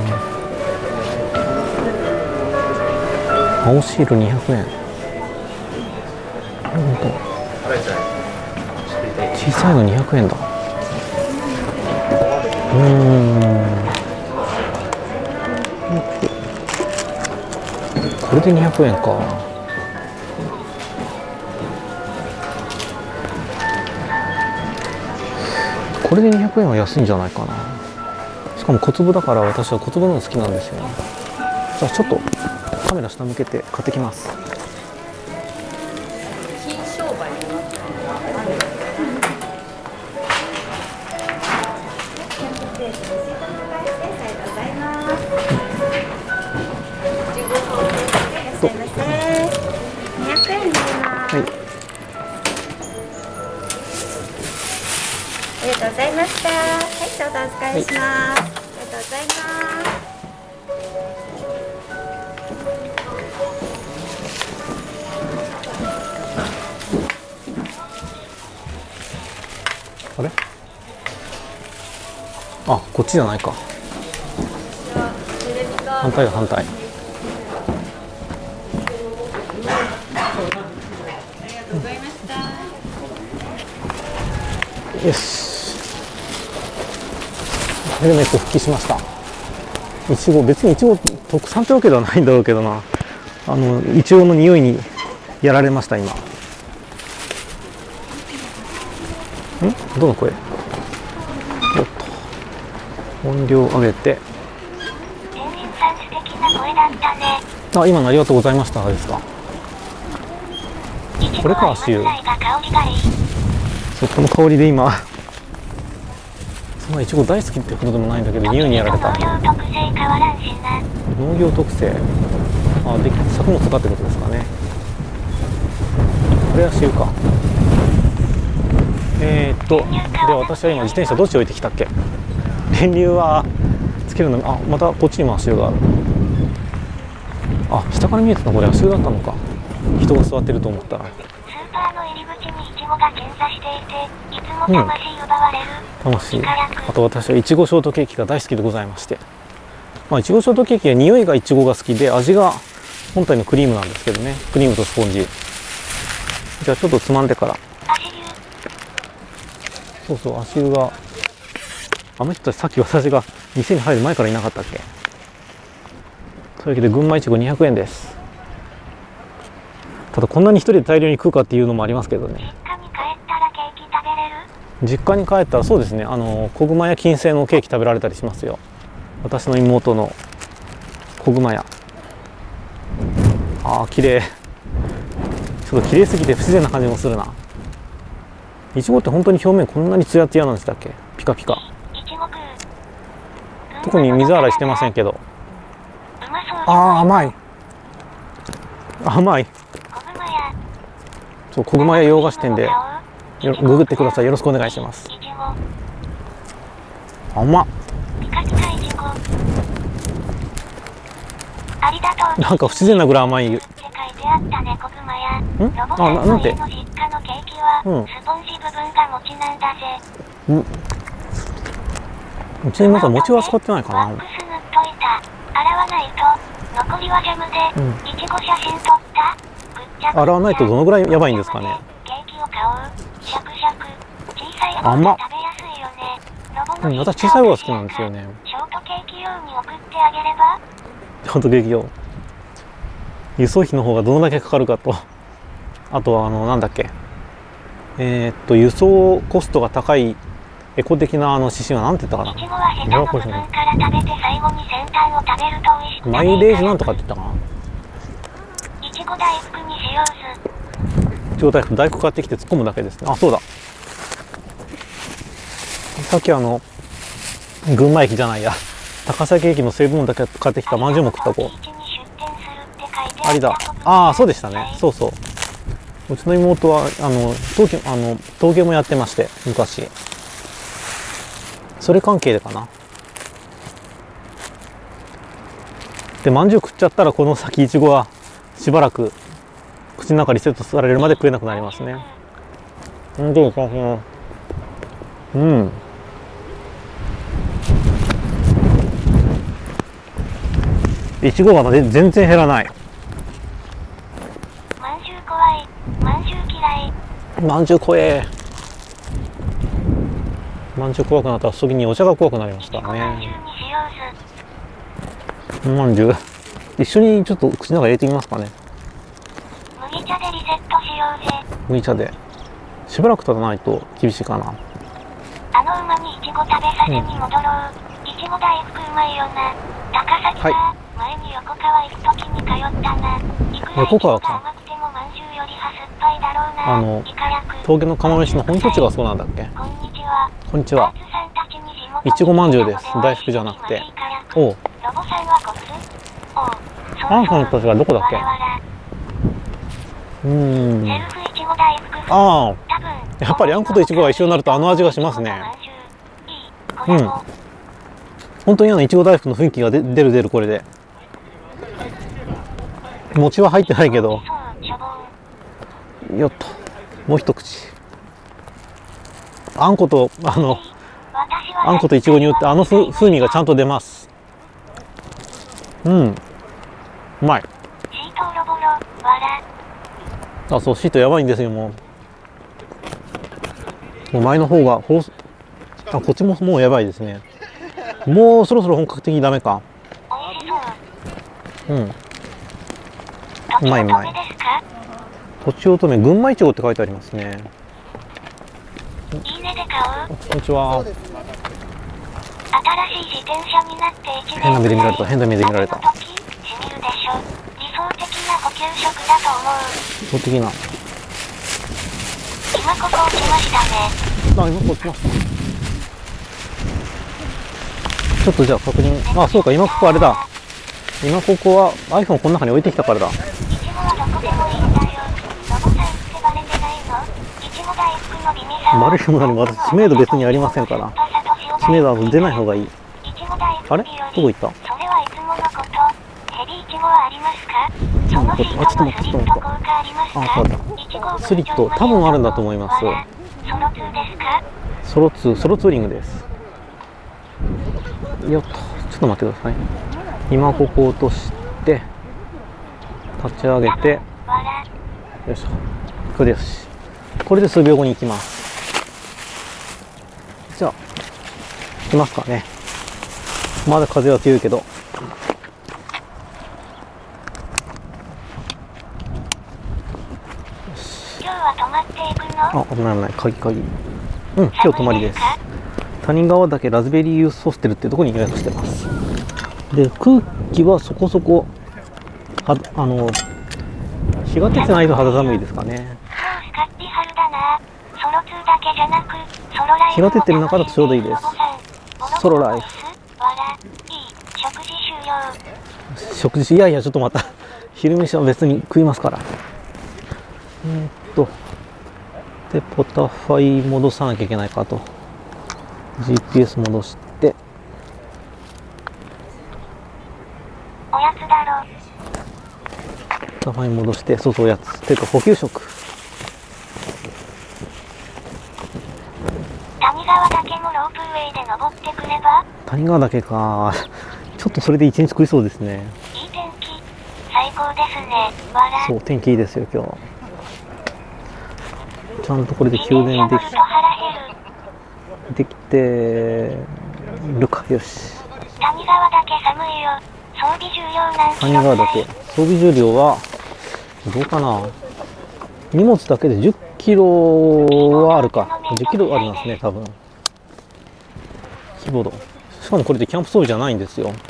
青シールにひゃくえん。本当。小さいのにひゃくえんだ。うーん。これでにひゃくえんか。これでにひゃくえんは安いんじゃないかな。しかかも小粒だから私は小粒のが好きなんですよね。じゃあちょっとカメラ下向けて買ってきます。 金商売になってる。 はい、 ありがとうございました。はい、どうぞお預かりします。ありがとうございます。 あれ？あ、こっちじゃないか。反対だ、反対。よし、ヘルメット復帰しました。いちご、別にいちご特産ってわけではないんだろうけどな、あのいちごの匂いにやられました今。ん、どの声？よっと音量上げて。 店員さん素敵な声だったね。 あ、今のありがとうございましたですか。これか、足湯。そう、この香りで今そんないちご大好きってことでもないんだけど、匂いにやられた。 農業特性変わらんしな。 農業特性、あ、で作物かってことですかね。これは足湯か。えー、っとで、私は今自転車どっち置いてきたっけ。電流はつけるの。あ、またこっちにも足湯がある。あ、下から見えてたのこれ足湯だったのか。人が座ってると思ったら。 スーパーの入り口にイチゴが検査していて、いつも魂奪われる。 魂。あと私はいちごショートケーキが大好きでございまして、まあいちごショートケーキは匂いがいちごが好きで、味が本体のクリームなんですけどね。クリームとスポンジ。じゃあちょっとつまんでから。そうそう、足湯が。あの人たちさっき私が店に入る前からいなかったっけ。というわけで群馬いちごにひゃくえんです。ただこんなに一人で大量に食うかっていうのもありますけどね。 実家に帰ったらケーキ食べれる？ 実家に帰ったらそうですね、あの小熊屋金星のケーキ食べられたりしますよ。私の妹の小熊屋。ああ、綺麗。ちょっと綺麗すぎて不自然な感じもするな。いちごって本当に表面こんなにツヤツヤなんでしたっけ。ピカピカ。特に水洗いしてませんけど。ああ、甘い甘い。そう、小熊屋洋菓子店でよググってください。よろしくお願いします。甘っ。なんか不自然なぐらい甘い。ん？あ、な、なんて？うん。うん。うちの妹は餅は使ってないかな。洗わないとどのぐらいやばいんですかね。甘っ。うん、私小さい方が好きなんですよね。ショートケーキ用に送ってあげれば。ショートケーキ用。輸送費の方がどのだけかかるかと。あとはあのなんだっけ。えー、っと輸送コストが高いエコ的なあの指針はなんて言ったかな。マイレージなんとかって言ったかな。いちご大福にしようす。いちご大福、大福買ってきて突っ込むだけですね。あ、そうだ。さっきあの群馬駅じゃないや、高崎駅の成分だけ買ってきたまんじゅうも食った子。ありだ。ああ、そうでしたね。そうそう。うちの妹はあの陶器、あの陶芸もやってまして、昔。それ関係でかな。で、まんじゅう食っちゃったらこの先いちごはしばらく口の中リセットされるまで食えなくなりますね。うん、どうかな。うん。いちごが全然減らない。 まんじゅう怖い。まんじゅう嫌い。 まんじゅう怖え。まんじゅう怖くなったら次にお茶が怖くなりましたね。まんじゅう一緒にちょっと口の中入れてみますかね。 麦茶でリセットしようぜ。 麦茶でしばらく経たないと厳しいかな。 あの馬にいちご食べさせに戻ろう。いちご大福うまいよな。高崎か、 は前に横川行くときに通ったな。いくら横川か甘くてもまんじゅうよりは酸っぱいだろうな。 あのイカ役峠の釜飯の本拠地がそうなんだっけ。 こんにちは。 こんにちは。 パーツさんたちに地元いちごまんじゅうです。大福じゃなくて。おう。 ロボさんはコツ。おう。そうアンさんたちがどこだっけ。 わらわらうーん。 セルフいちご大福。 ああ。 多分やっぱりあんこといちごが一緒になるとあの味がしますね。 うん。 本当にあのいちご大福の雰囲気が出出る出るこれで。餅は入ってないけど。よっと。もう一口。あんことあのあんこといちごによってあのふ風味がちゃんと出ます。うん。うまい。あ、そう、シートやばいんですよ、もう。もう前の方が、ほうあ、こっちももうやばいですね。もうそろそろ本格的にダメか。うん。うまいうまい。とちおとめ、群馬いちごって書いてありますね。 いいねで買う。 こんにちは。 新しい自転車になっていちねん変な目で見られた、変な目で見られた。 理想的な補給食だと思う。 理想的な。 今ここ落ちましたね。 あ、今ここ落ちました。ちょっとじゃあ確認。あ、そうか、今ここあれだ。今ここは iPhone この中に置いてきたからだ。 いちごはどこでもいいんだよ。ロボさんってバレてないの？いちご大福の美味さを。 バレるも何も私知名度別にありませんから。知名度は出ない方がいい。あれ？どこ行った？ それはいつものこと。ヘビイチゴはありますか？そのシートのスリット効果ありますか？ あ、そうだ。スリット多分あるんだと思います。 ソロツーですか？ ソロツー、ソロツーリングです。よっと、ちょっと待ってください。今ここ落として立ち上げて、よいしょ。これです。これで数秒後に行きます。じゃあ行きますかね。まだ風は強いけど。 今日は泊まっていくの？ あ、危ない危ない。鍵鍵。うん、今日泊まりです。谷川岳ラズベリーユースホステルってとこに予約してます。で、空気はそこそこは、あの日が照ってないと肌寒いですかね。日が照ってる中だとちょうどいいです。ソロライフ。食事、いやいや、ちょっとまた昼飯は別に食いますから。えー、っとでポタファイ戻さなきゃいけないかと。 ジーピーエス 戻しておやつだろ。 ポタファイ戻して、そうそう、おやつていうか補給食。 谷川岳もロープウェイで登ってくれば。 谷川岳か。ちょっとそれで一日食いそうですね。 いい天気、最高ですね。わら。 そう、天気いいですよ今日。ちゃんとこれで給電できできてるか。よし。 谷川岳寒いよ。装備重量何キロ？ 谷川岳装備重量はどうかな。荷物だけでじゅっキロはあるか。じゅっキロありますね多分。規模度。しかもこれでキャンプ装備じゃないんですよ。